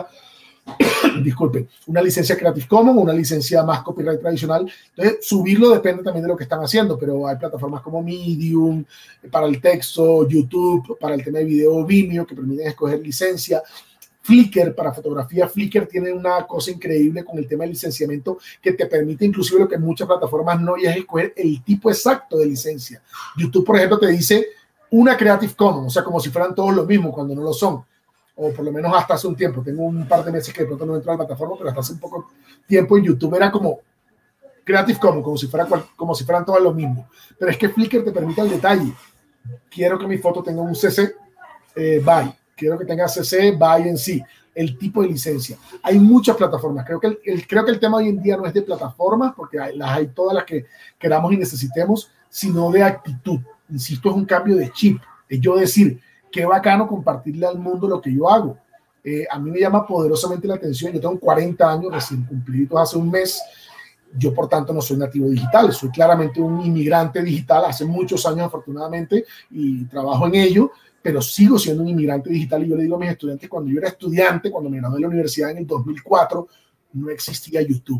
disculpen, una licencia Creative Commons, una licencia más copyright tradicional. Entonces, subirlo depende también de lo que están haciendo, pero hay plataformas como Medium, para el texto, YouTube, para el tema de video, Vimeo, que permiten escoger licencia. Flickr, para fotografía, Flickr tiene una cosa increíble con el tema del licenciamiento que te permite inclusive lo que muchas plataformas no, y es escoger el tipo exacto de licencia. YouTube, por ejemplo, te dice una Creative Commons, o sea, como si fueran todos los mismos cuando no lo son. O por lo menos hasta hace un tiempo. Tengo un par de meses que de pronto no entro a la plataforma, pero hasta hace un poco tiempo en YouTube era como Creative Commons, como si, fuera cual, como si fueran todas lo mismo. Pero es que Flickr te permite el detalle. Quiero que mi foto tenga un C C eh, B Y. Quiero que tenga C C B Y en sí. El tipo de licencia. Hay muchas plataformas. Creo que el, el, creo que el tema hoy en día no es de plataformas, porque hay, las hay todas las que queramos y necesitemos, sino de actitud. Insisto, es un cambio de chip. Es yo decir, qué bacano compartirle al mundo lo que yo hago. Eh, a mí me llama poderosamente la atención. Yo tengo cuarenta años, recién cumplidos hace un mes. Yo, por tanto, no soy nativo digital. Soy claramente un inmigrante digital hace muchos años, afortunadamente, y trabajo en ello, pero sigo siendo un inmigrante digital. Y yo le digo a mis estudiantes, cuando yo era estudiante, cuando me gradué de la universidad en el dos mil cuatro, no existía YouTube.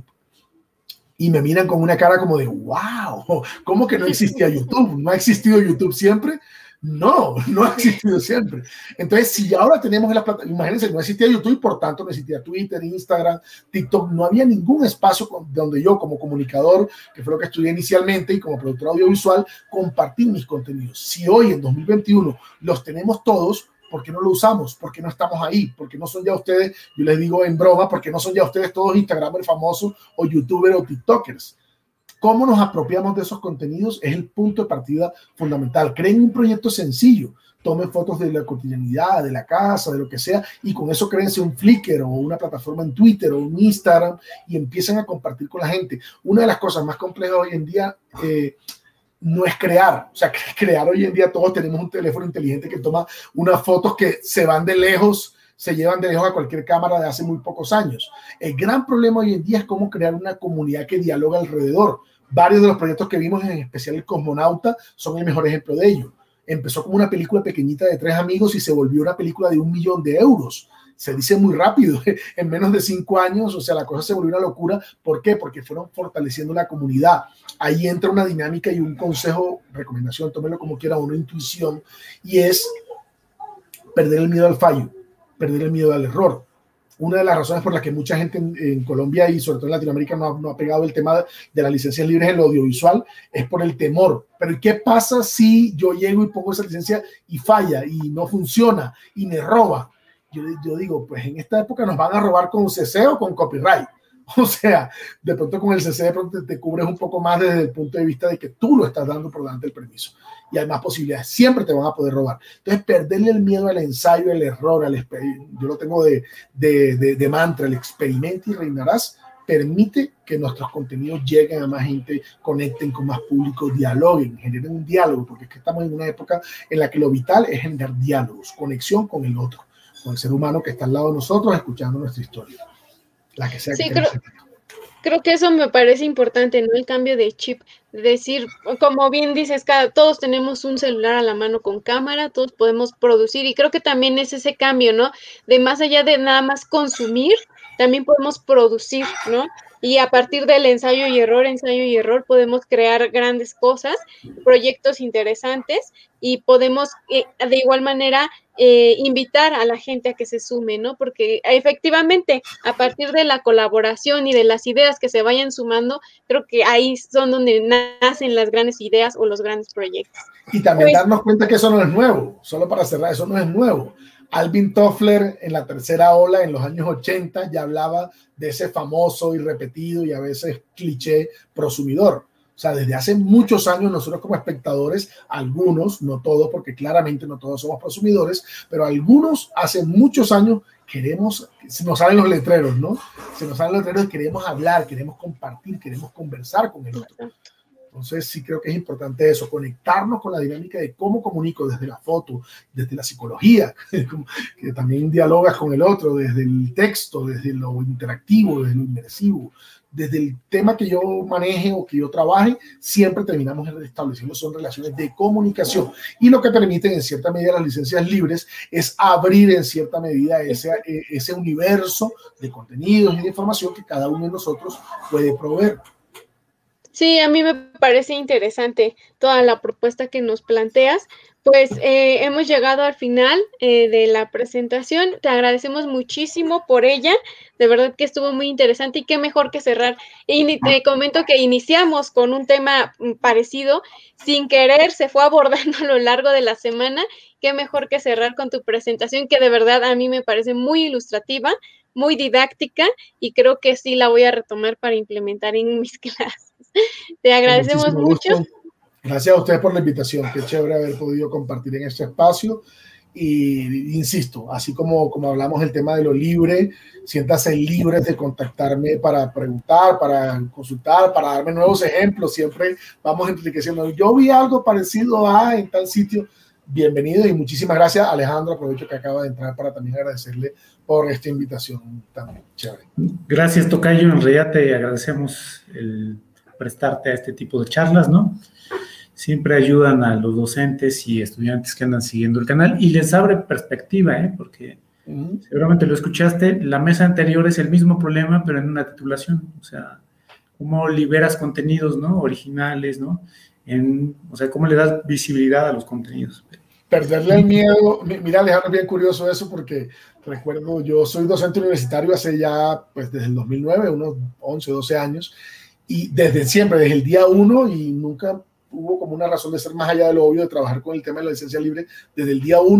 Y me miran con una cara como de, wow, ¿cómo que no existía YouTube? ¿No ha existido YouTube siempre? No, no ha existido siempre. Entonces, si ahora tenemos la plataforma, imagínense, no existía YouTube, por tanto no existía Twitter, Instagram, TikTok, no había ningún espacio donde yo como comunicador, que fue lo que estudié inicialmente, y como productor audiovisual, compartí mis contenidos. Si hoy en dos mil veintiuno los tenemos todos, ¿Por qué no lo usamos? ¿Por qué no estamos ahí? ¿Por qué no son ya ustedes, yo les digo en broma, ¿por qué no son ya ustedes todos Instagramers famosos o YouTubers o TikTokers? ¿Cómo nos apropiamos de esos contenidos? Es el punto de partida fundamental. Creen un proyecto sencillo. Tomen fotos de la cotidianidad, de la casa, de lo que sea, y con eso créense un Flickr o una plataforma en Twitter o un Instagram y empiecen a compartir con la gente. Una de las cosas más complejas hoy en día eh, no es crear. O sea, crear hoy en día todos tenemos un teléfono inteligente que toma unas fotos que se van de lejos, se llevan de lejos a cualquier cámara de hace muy pocos años. El gran problema hoy en día es cómo crear una comunidad que dialoga alrededor. Varios de los proyectos que vimos, en especial el Cosmonauta, son el mejor ejemplo de ello. Empezó como una película pequeñita de tres amigos y se volvió una película de un millón de euros. Se dice muy rápido, en menos de cinco años, o sea, la cosa se volvió una locura. ¿Por qué? Porque fueron fortaleciendo la comunidad. Ahí entra una dinámica y un consejo, recomendación, tómelo como quiera, una intuición, y es perder el miedo al fallo, perder el miedo al error. Una de las razones por las que mucha gente en, en Colombia y sobre todo en Latinoamérica no ha, no ha pegado el tema de las licencias libres en lo audiovisual es por el temor. Pero ¿qué pasa si yo llego y pongo esa licencia y falla y no funciona y me roba? Yo, yo digo, pues en esta época nos van a robar con C C o con copyright. O sea, de pronto con el C C de pronto te, te cubres un poco más desde el punto de vista de que tú lo estás dando por delante del permiso. Y hay más posibilidades, siempre te van a poder robar. Entonces, perderle el miedo al ensayo, al error, al yo lo tengo de, de, de, de mantra, el experimento y reinarás, permite que nuestros contenidos lleguen a más gente, conecten con más público, dialoguen, generen un diálogo, porque es que estamos en una época en la que lo vital es generar diálogos, conexión con el otro, con el ser humano que está al lado de nosotros, escuchando nuestra historia, la que sea que sí, creo, creo que eso me parece importante, ¿no? El cambio de chip. Decir, como bien dices, cada, todos tenemos un celular a la mano con cámara, todos podemos producir, y creo que también es ese cambio, ¿no? De más allá de nada más consumir, también podemos producir, ¿no? Y a partir del ensayo y error, ensayo y error, podemos crear grandes cosas, proyectos interesantes, y podemos eh, de igual manera eh, invitar a la gente a que se sume, ¿no? Porque efectivamente, a partir de la colaboración y de las ideas que se vayan sumando, creo que ahí son donde nacen las grandes ideas o los grandes proyectos. Y también pues, darnos cuenta que eso no es nuevo, solo para cerrar, eso no es nuevo. Alvin Toffler en la tercera ola en los años ochenta ya hablaba de ese famoso y repetido y a veces cliché prosumidor. O sea, desde hace muchos años nosotros como espectadores, algunos, no todos, porque claramente no todos somos prosumidores, pero algunos hace muchos años queremos, se nos salen los letreros, ¿no? Se nos salen los letreros y queremos hablar, queremos compartir, queremos conversar con el otro. Entonces sí creo que es importante eso, conectarnos con la dinámica de cómo comunico desde la foto, desde la psicología, que también dialogas con el otro, desde el texto, desde lo interactivo, desde lo inmersivo, desde el tema que yo maneje o que yo trabaje, siempre terminamos estableciendo son relaciones de comunicación. Y lo que permiten en cierta medida las licencias libres es abrir en cierta medida ese, ese universo de contenidos y de información que cada uno de nosotros puede proveer. Sí, a mí me parece interesante toda la propuesta que nos planteas. Pues eh, hemos llegado al final eh, de la presentación. Te agradecemos muchísimo por ella. De verdad que estuvo muy interesante y qué mejor que cerrar. Y te comento que iniciamos con un tema parecido. Sin querer se fue abordando a lo largo de la semana. Qué mejor que cerrar con tu presentación, que de verdad a mí me parece muy ilustrativa, muy didáctica, y creo que sí la voy a retomar para implementar en mis clases. Te agradecemos mucho. Gracias a ustedes por la invitación. Qué chévere haber podido compartir en este espacio. Y insisto, así como, como hablamos del tema de lo libre, siéntanse libres de contactarme para preguntar, para consultar, para darme nuevos ejemplos. Siempre vamos enriqueciendo. Yo vi algo parecido a en tal sitio. Bienvenido y muchísimas gracias, Alejandro. Aprovecho que acaba de entrar para también agradecerle por esta invitación tan chévere. Gracias, Tocayo. En realidad te agradecemos el prestarte a este tipo de charlas, ¿no? Siempre ayudan a los docentes y estudiantes que andan siguiendo el canal y les abre perspectiva, ¿eh? Porque uh-huh. seguramente lo escuchaste, la mesa anterior es el mismo problema, pero en una titulación. O sea, cómo liberas contenidos, ¿no? Originales, ¿no? En, o sea, cómo le das visibilidad a los contenidos. Perderle el miedo. Mira, Alejandro, bien curioso eso, porque recuerdo, yo soy docente universitario hace ya, pues desde el dos mil nueve, unos once, doce años, y desde siempre, desde el día uno, y nunca hubo como una razón de ser más allá de lo obvio de trabajar con el tema de la licencia libre. Desde el día uno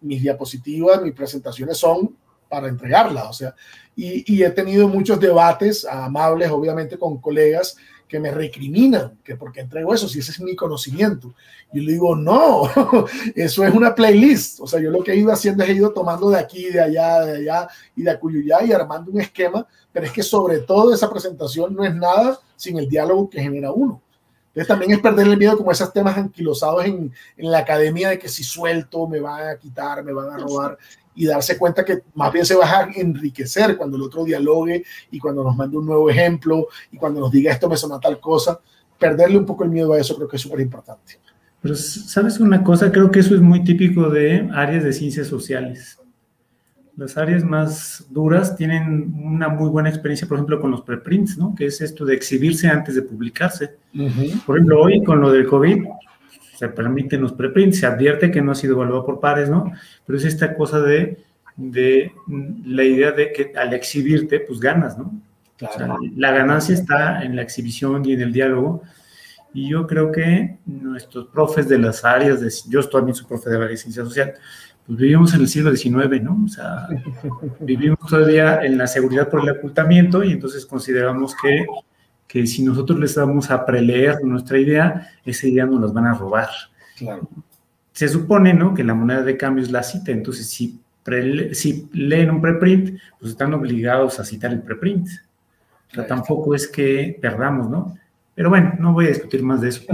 mis diapositivas, mis presentaciones son para entregarlas, o sea, y, y he tenido muchos debates amables, obviamente, con colegas que me recriminan, que porque entrego eso, si ese es mi conocimiento. Yo le digo, no, eso es una playlist. O sea, yo lo que he ido haciendo es he ido tomando de aquí, de allá, de allá y de acuyuyá y armando un esquema, pero es que sobre todo esa presentación no es nada sin el diálogo que genera uno. Entonces también es perderle el miedo como esos temas anquilosados en, en la academia de que si suelto me van a quitar, me van a robar, y darse cuenta que más bien se va a enriquecer cuando el otro dialogue y cuando nos mande un nuevo ejemplo y cuando nos diga esto me suena tal cosa. Perderle un poco el miedo a eso creo que es súper importante. Pero, ¿sabes una cosa? Creo que eso es muy típico de áreas de ciencias sociales. Las áreas más duras tienen una muy buena experiencia, por ejemplo, con los preprints, ¿no? Que es esto de exhibirse antes de publicarse. Uh-huh. Por ejemplo, hoy con lo del COVID, se permiten los preprints, se advierte que no ha sido evaluado por pares, ¿no? Pero es esta cosa de, de la idea de que al exhibirte, pues ganas, ¿no? Claro. O sea, la ganancia está en la exhibición y en el diálogo. Y yo creo que nuestros profes de las áreas, de, yo también soy profe de área de ciencia social, pues vivimos en el siglo diecinueve, ¿no? O sea, vivimos todavía en la seguridad por el ocultamiento y entonces consideramos que que si nosotros les vamos a preleer nuestra idea, esa idea nos las van a robar. Claro. Se supone, ¿no?, que la moneda de cambio es la cita, entonces si, pre, si leen un preprint, pues están obligados a citar el preprint. O sea, tampoco es que perdamos, ¿no? Pero bueno, no voy a discutir más de eso.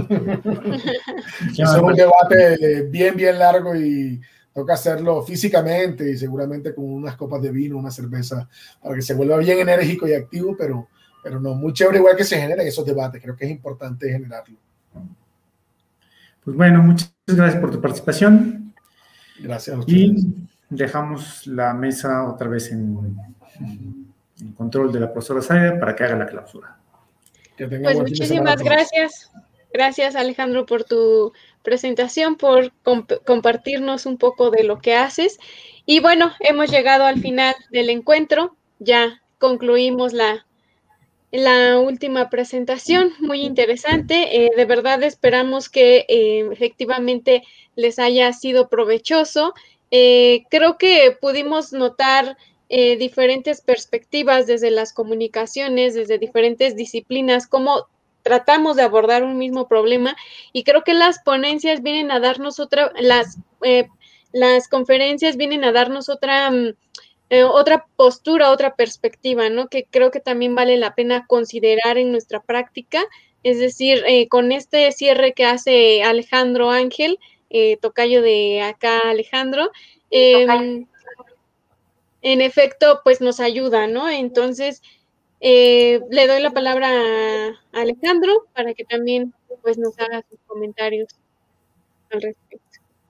Es un debate bien, bien largo y toca hacerlo físicamente y seguramente con unas copas de vino, una cerveza, para que se vuelva bien enérgico y activo, pero... Pero no, muy chévere igual que se generen esos debates. Creo que es importante generarlo. Pues bueno, muchas gracias por tu participación. Gracias a ustedes. Y dejamos la mesa otra vez en, en control de la profesora Zaida para que haga la clausura. Que tenga pues muchísimas gracias. Gracias, Alejandro, por tu presentación, por comp compartirnos un poco de lo que haces. Y bueno, hemos llegado al final del encuentro. Ya concluimos la La última presentación, muy interesante. Eh, de verdad esperamos que eh, efectivamente les haya sido provechoso. Eh, creo que pudimos notar eh, diferentes perspectivas desde las comunicaciones, desde diferentes disciplinas, cómo tratamos de abordar un mismo problema, y creo que las ponencias vienen a darnos otra, las, eh, las conferencias vienen a darnos otra... Eh, otra postura, otra perspectiva, ¿no? Que creo que también vale la pena considerar en nuestra práctica. Es decir, eh, con este cierre que hace Alejandro Ángel, eh, tocayo de acá Alejandro, eh, en efecto, pues nos ayuda, ¿no? Entonces, eh, le doy la palabra a Alejandro para que también pues nos haga sus comentarios al respecto.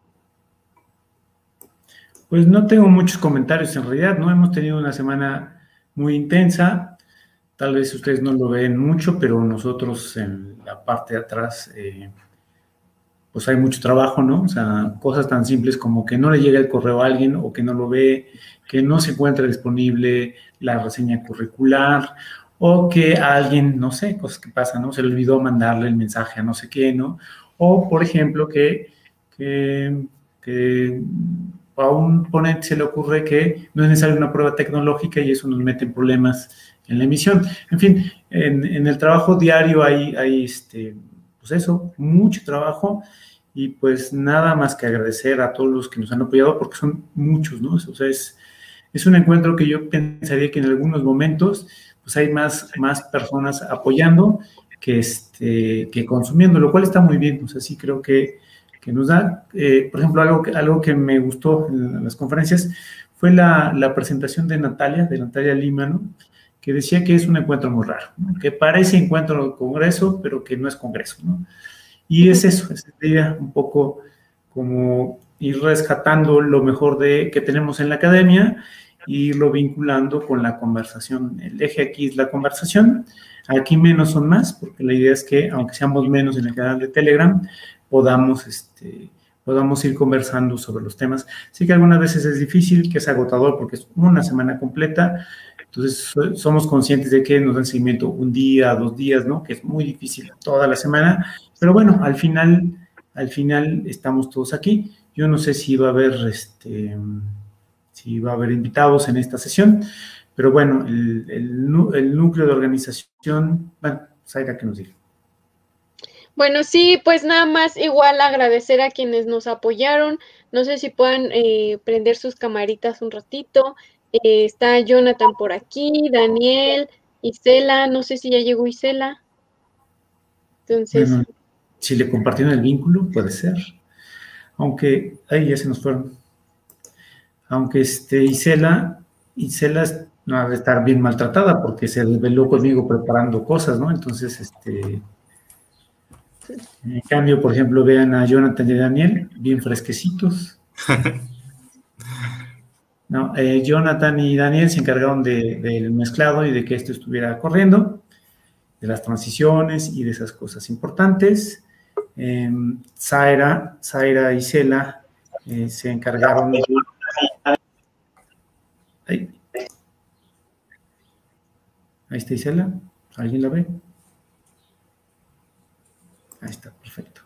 Pues no tengo muchos comentarios en realidad, ¿no? Hemos tenido una semana muy intensa, tal vez ustedes no lo ven mucho, pero nosotros en la parte de atrás, eh, pues hay mucho trabajo, ¿no? O sea, cosas tan simples como que no le llega el correo a alguien o que no lo ve, que no se encuentra disponible la reseña curricular o que a alguien, no sé, cosas que pasan, ¿no? Se le olvidó mandarle el mensaje a no sé qué, ¿no? O, por ejemplo, que... que, que a un ponente se le ocurre que no es necesaria una prueba tecnológica y eso nos mete en problemas en la emisión. En fin, en, en el trabajo diario hay, hay este, pues eso, mucho trabajo y pues nada más que agradecer a todos los que nos han apoyado porque son muchos, ¿no? O sea, es, es un encuentro que yo pensaría que en algunos momentos pues hay más, más personas apoyando que, este, que consumiendo, lo cual está muy bien. O sea, sí creo que que nos da, eh, por ejemplo, algo que, algo que me gustó en las conferencias fue la, la presentación de Natalia, de Natalia Lima, ¿no? Que decía que es un encuentro muy raro, ¿no? Que parece encuentro de congreso, pero que no es congreso, ¿no? Y es eso, es idea un poco como ir rescatando lo mejor de que tenemos en la academia e irlo vinculando con la conversación. El eje aquí es la conversación, aquí menos son más, porque la idea es que, aunque seamos menos en el canal de Telegram, podamos, este, podamos ir conversando sobre los temas. Sí que algunas veces es difícil, que es agotador porque es una semana completa, entonces somos conscientes de que nos dan seguimiento un día, dos días, ¿no? Que es muy difícil toda la semana, pero bueno, al final, al final estamos todos aquí. Yo no sé si va a haber, este, si va a haber invitados en esta sesión, pero bueno, el, el, el núcleo de organización, bueno, Zaira, que nos diga. Bueno, sí, pues nada más igual agradecer a quienes nos apoyaron. No sé si puedan eh, prender sus camaritas un ratito. Eh, está Jonathan por aquí, Daniel, Isela, no sé si ya llegó Isela. Entonces, Bueno, si le compartieron el vínculo, puede ser. Aunque, ahí ya se nos fueron. Aunque este, Isela, Isela no ha de estar bien maltratada porque se desveló conmigo preparando cosas, ¿no? Entonces, este, en cambio, por ejemplo, vean a Jonathan y a Daniel, bien fresquecitos. No, eh, Jonathan y Daniel se encargaron de, del mezclado y de que esto estuviera corriendo, de las transiciones y de esas cosas importantes. Eh, Zaira, Zaira y Isela eh, se encargaron de... Ahí. Ahí está Isela. ¿Alguien la ve? Ahí está, perfecto.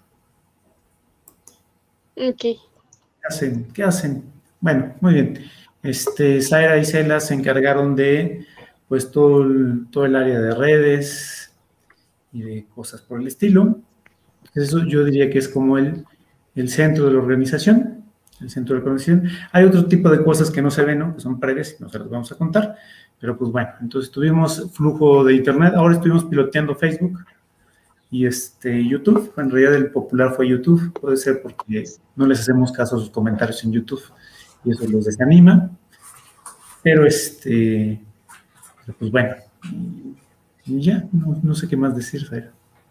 ok. ¿Qué hacen? ¿Qué hacen? Bueno, muy bien. Este, Zaira y Isela se encargaron de, pues, todo el, todo el área de redes y de cosas por el estilo. Eso yo diría que es como el, el centro de la organización, el centro de la organización. Hay otro tipo de cosas que no se ven, ¿no? Que son previas y no se las vamos a contar, pero pues bueno, entonces tuvimos flujo de internet, ahora estuvimos piloteando Facebook y este, YouTube. En realidad el popular fue YouTube, puede ser porque no les hacemos caso a sus comentarios en YouTube y eso los desanima, pero este, pues bueno, y ya, no, no sé qué más decir, Zaira.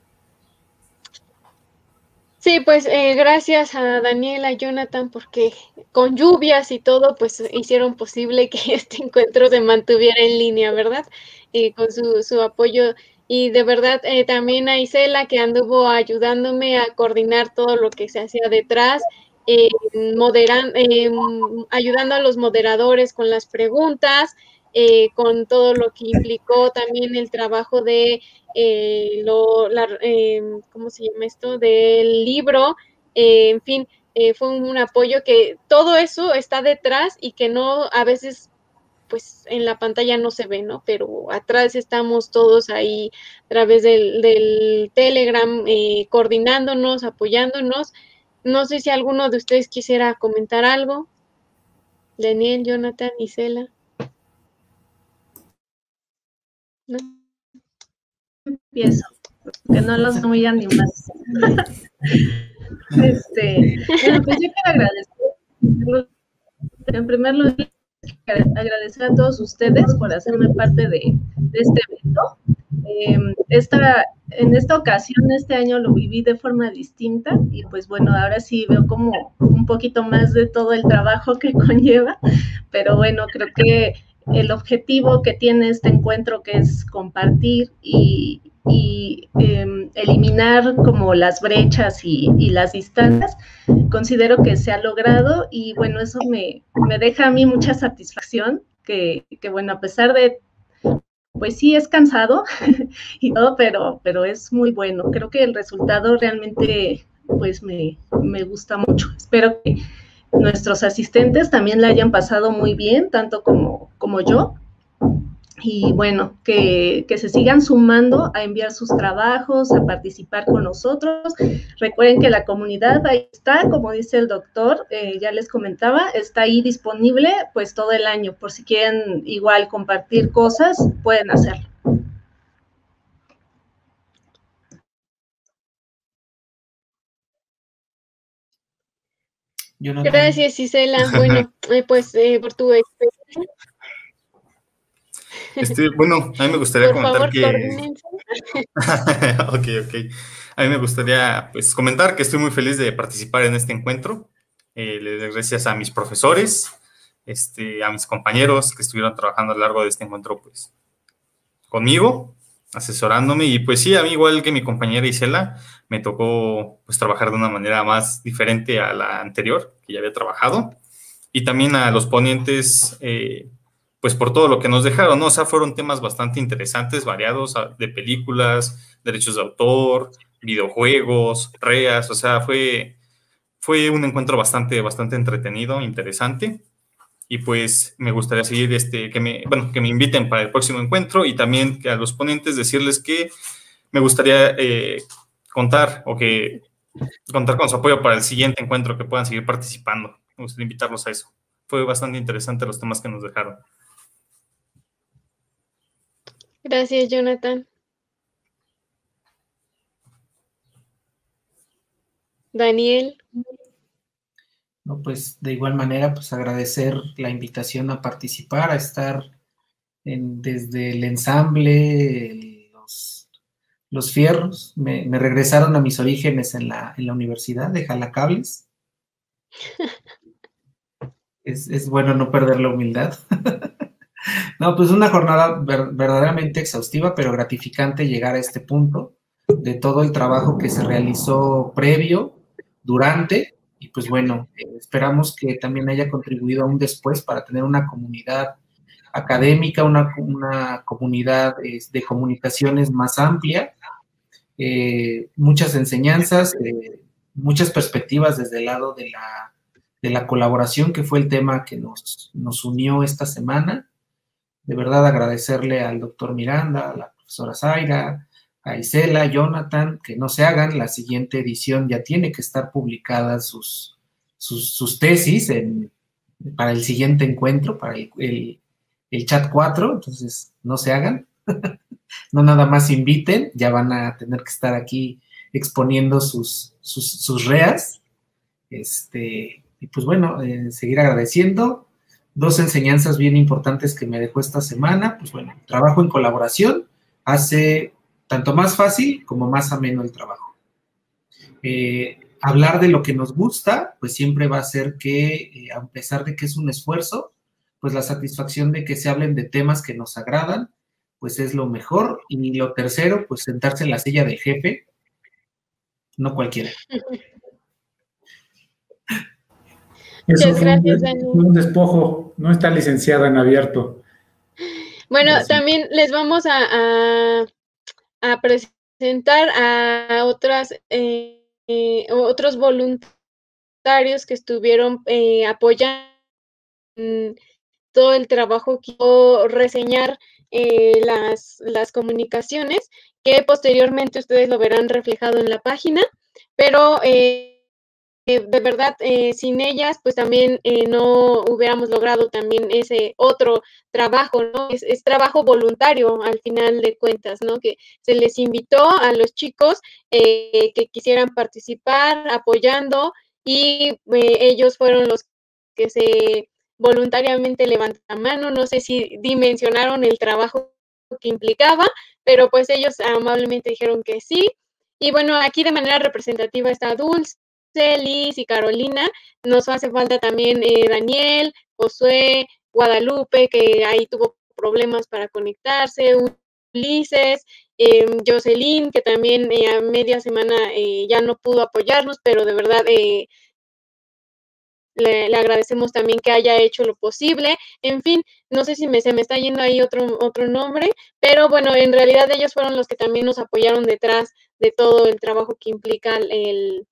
Sí, pues eh, gracias a Daniel, a Jonathan, porque con lluvias y todo, pues hicieron posible que este encuentro se mantuviera en línea, ¿verdad? Eh, con su, su apoyo. Y de verdad eh, también a Isela, que anduvo ayudándome a coordinar todo lo que se hacía detrás, eh, moderan, eh, ayudando a los moderadores con las preguntas, eh, con todo lo que implicó también el trabajo de Eh, lo, la, eh, ¿cómo se llama esto? Del libro, eh, en fin, eh, fue un, un apoyo que todo eso está detrás y que no, a veces, pues en la pantalla no se ve, ¿no? Pero atrás estamos todos ahí a través del, del Telegram, eh, coordinándonos, apoyándonos. No sé si alguno de ustedes quisiera comentar algo. Daniel, Jonathan, Isela. ¿No? Empiezo, porque no los veo muy animados. este, bueno, pues yo quiero agradecer, en primer lugar, agradecer a todos ustedes por hacerme parte de, de este evento. Eh, esta, en esta ocasión, este año lo viví de forma distinta y pues bueno, ahora sí veo como un poquito más de todo el trabajo que conlleva, pero bueno, creo que el objetivo que tiene este encuentro, que es compartir y, y eh, eliminar como las brechas y, y las distancias, considero que se ha logrado y bueno, eso me, me deja a mí mucha satisfacción, que, que bueno, a pesar de, pues sí es cansado y todo, pero, pero es muy bueno. Creo que el resultado realmente pues me, me gusta mucho. Espero que nuestros asistentes también la hayan pasado muy bien, tanto como, como yo. Y bueno, que, que se sigan sumando a enviar sus trabajos, a participar con nosotros. Recuerden que la comunidad ahí está, como dice el doctor, eh, ya les comentaba, está ahí disponible pues todo el año. Por si quieren igual compartir cosas, pueden hacerlo. Jonathan. Gracias, Isela. Bueno, eh, pues eh, por tu experiencia. Este, bueno, a mí me gustaría por comentar favor, que... ok, ok. A mí me gustaría pues, comentar que estoy muy feliz de participar en este encuentro. Eh, le doy gracias a mis profesores, este, a mis compañeros que estuvieron trabajando a lo largo de este encuentro pues, conmigo, asesorándome. Y pues sí, a mí igual que mi compañera Isela, me tocó pues, trabajar de una manera más diferente a la anterior, que ya había trabajado. Y también a los ponentes... Eh, pues por todo lo que nos dejaron, ¿no? O sea, fueron temas bastante interesantes, variados, de películas, derechos de autor, videojuegos, reas, o sea, fue, fue un encuentro bastante, bastante entretenido, interesante. Y pues me gustaría seguir, este, que me, bueno, que me inviten para el próximo encuentro y también que a los ponentes decirles que me gustaría eh, contar o que contar con su apoyo para el siguiente encuentro, que puedan seguir participando. Me gustaría invitarlos a eso. Fue bastante interesante los temas que nos dejaron. Gracias, Jonathan. Daniel. No, pues de igual manera, pues agradecer la invitación a participar, a estar en, desde el ensamble, el, los, los fierros. Me, me regresaron a mis orígenes en la, en la universidad de Jalacables. Es, es bueno no perder la humildad. No, pues una jornada ver, verdaderamente exhaustiva, pero gratificante llegar a este punto de todo el trabajo que se realizó previo, durante, y pues bueno, eh, esperamos que también haya contribuido aún después para tener una comunidad académica, una, una comunidad eh, de comunicaciones más amplia, eh, muchas enseñanzas, eh, muchas perspectivas desde el lado de la, de la colaboración, que fue el tema que nos, nos unió esta semana. De verdad agradecerle al doctor Miranda, a la profesora Zaira, a Isela, Jonathan, que no se hagan, la siguiente edición ya tiene que estar publicadas sus, sus, sus tesis en, para el siguiente encuentro, para el, el, el chat cuatro, entonces no se hagan, no nada más inviten, ya van a tener que estar aquí exponiendo sus, sus, sus reas, este, y pues bueno, eh, seguir agradeciendo. Dos enseñanzas bien importantes que me dejó esta semana, pues bueno, trabajo en colaboración hace tanto más fácil como más ameno el trabajo. Eh, hablar de lo que nos gusta, pues siempre va a ser que, eh, a pesar de que es un esfuerzo, pues la satisfacción de que se hablen de temas que nos agradan, pues es lo mejor. Y lo tercero, pues sentarse en la silla del jefe, no cualquiera. Eso Muchas fue gracias, un, Dani. un despojo, no está licenciada en abierto. Bueno, Así. también les vamos a, a, a presentar a otras, eh, eh, otros voluntarios que estuvieron eh, apoyando todo el trabajo que quiero reseñar eh, las, las comunicaciones, que posteriormente ustedes lo verán reflejado en la página, pero eh, Eh, de verdad, eh, sin ellas, pues también eh, no hubiéramos logrado también ese otro trabajo, ¿no? Es, es trabajo voluntario al final de cuentas, ¿no? Que se les invitó a los chicos eh, que quisieran participar apoyando y eh, ellos fueron los que se voluntariamente levantaron la mano. No sé si dimensionaron el trabajo que implicaba, pero pues ellos amablemente dijeron que sí. Y bueno, aquí de manera representativa está Dulce, Liz y Carolina. Nos hace falta también eh, Daniel, Josué, Guadalupe, que ahí tuvo problemas para conectarse, Ulises, eh, Jocelyn, que también eh, a media semana eh, ya no pudo apoyarnos, pero de verdad eh, le, le agradecemos también que haya hecho lo posible. En fin, no sé si me, se me está yendo ahí otro, otro nombre, pero bueno, en realidad ellos fueron los que también nos apoyaron detrás de todo el trabajo que implica el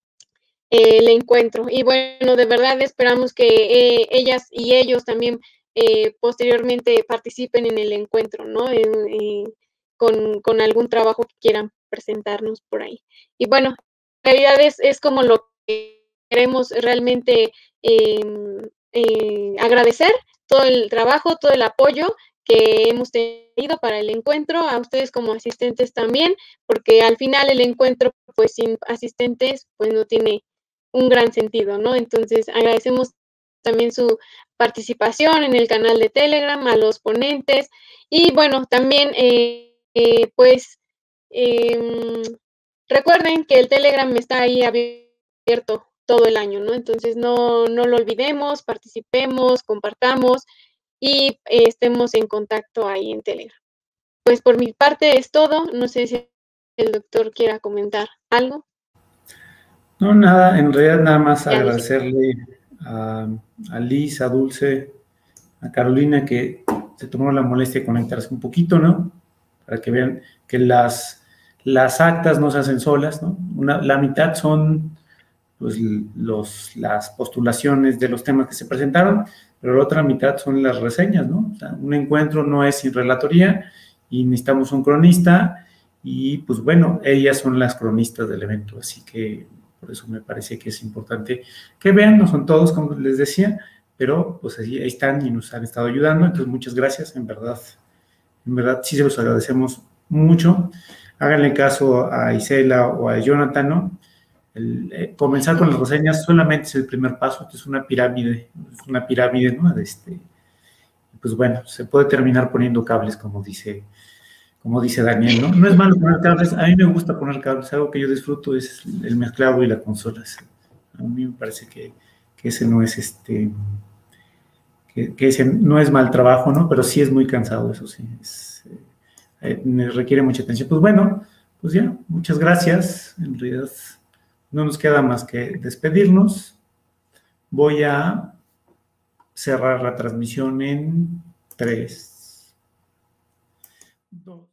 el encuentro. Y bueno, de verdad esperamos que eh, ellas y ellos también eh, posteriormente participen en el encuentro, ¿no? En, en, con, con algún trabajo que quieran presentarnos por ahí. Y bueno, en realidad es, es como lo que queremos realmente eh, eh, agradecer, todo el trabajo, todo el apoyo que hemos tenido para el encuentro, a ustedes como asistentes también, porque al final el encuentro, pues sin asistentes, pues no tiene un gran sentido, ¿no? Entonces, agradecemos también su participación en el canal de Telegram, a los ponentes, y bueno, también, eh, eh, pues, eh, recuerden que el Telegram está ahí abierto todo el año, ¿no? Entonces, no, no lo olvidemos, participemos, compartamos, y eh, estemos en contacto ahí en Telegram. Pues por mi parte es todo, no sé si el doctor quiera comentar algo. No, nada, en realidad nada más agradecerle a, a Liz, a Dulce, a Carolina, que se tomó la molestia de conectarse un poquito, ¿no? Para que vean que las, las actas no se hacen solas, ¿no? Una, la mitad son pues, los, las postulaciones de los temas que se presentaron, pero la otra mitad son las reseñas, ¿no? O sea, un encuentro no es sin relatoría y necesitamos un cronista y, pues, bueno, ellas son las cronistas del evento, así que por eso me parece que es importante que vean, no son todos, como les decía, pero, pues, ahí, ahí están y nos han estado ayudando, entonces, muchas gracias, en verdad, en verdad, sí se los agradecemos mucho. Háganle caso a Isela o a Jonathan, ¿no? El, eh, comenzar con las reseñas solamente es el primer paso, es una pirámide, es una pirámide, ¿no? Este, pues bueno, se puede terminar poniendo cables, como dice, como dice Daniel, ¿no? No es malo poner cables, a mí me gusta poner cables, algo que yo disfruto es el mezclado y la consola. A mí me parece que, que ese no es este, que, que ese no es mal trabajo, ¿no? Pero sí es muy cansado, eso sí, es, eh, me requiere mucha atención. Pues bueno, pues ya, muchas gracias, en realidad. No nos queda más que despedirnos. Voy a cerrar la transmisión en tres, dos.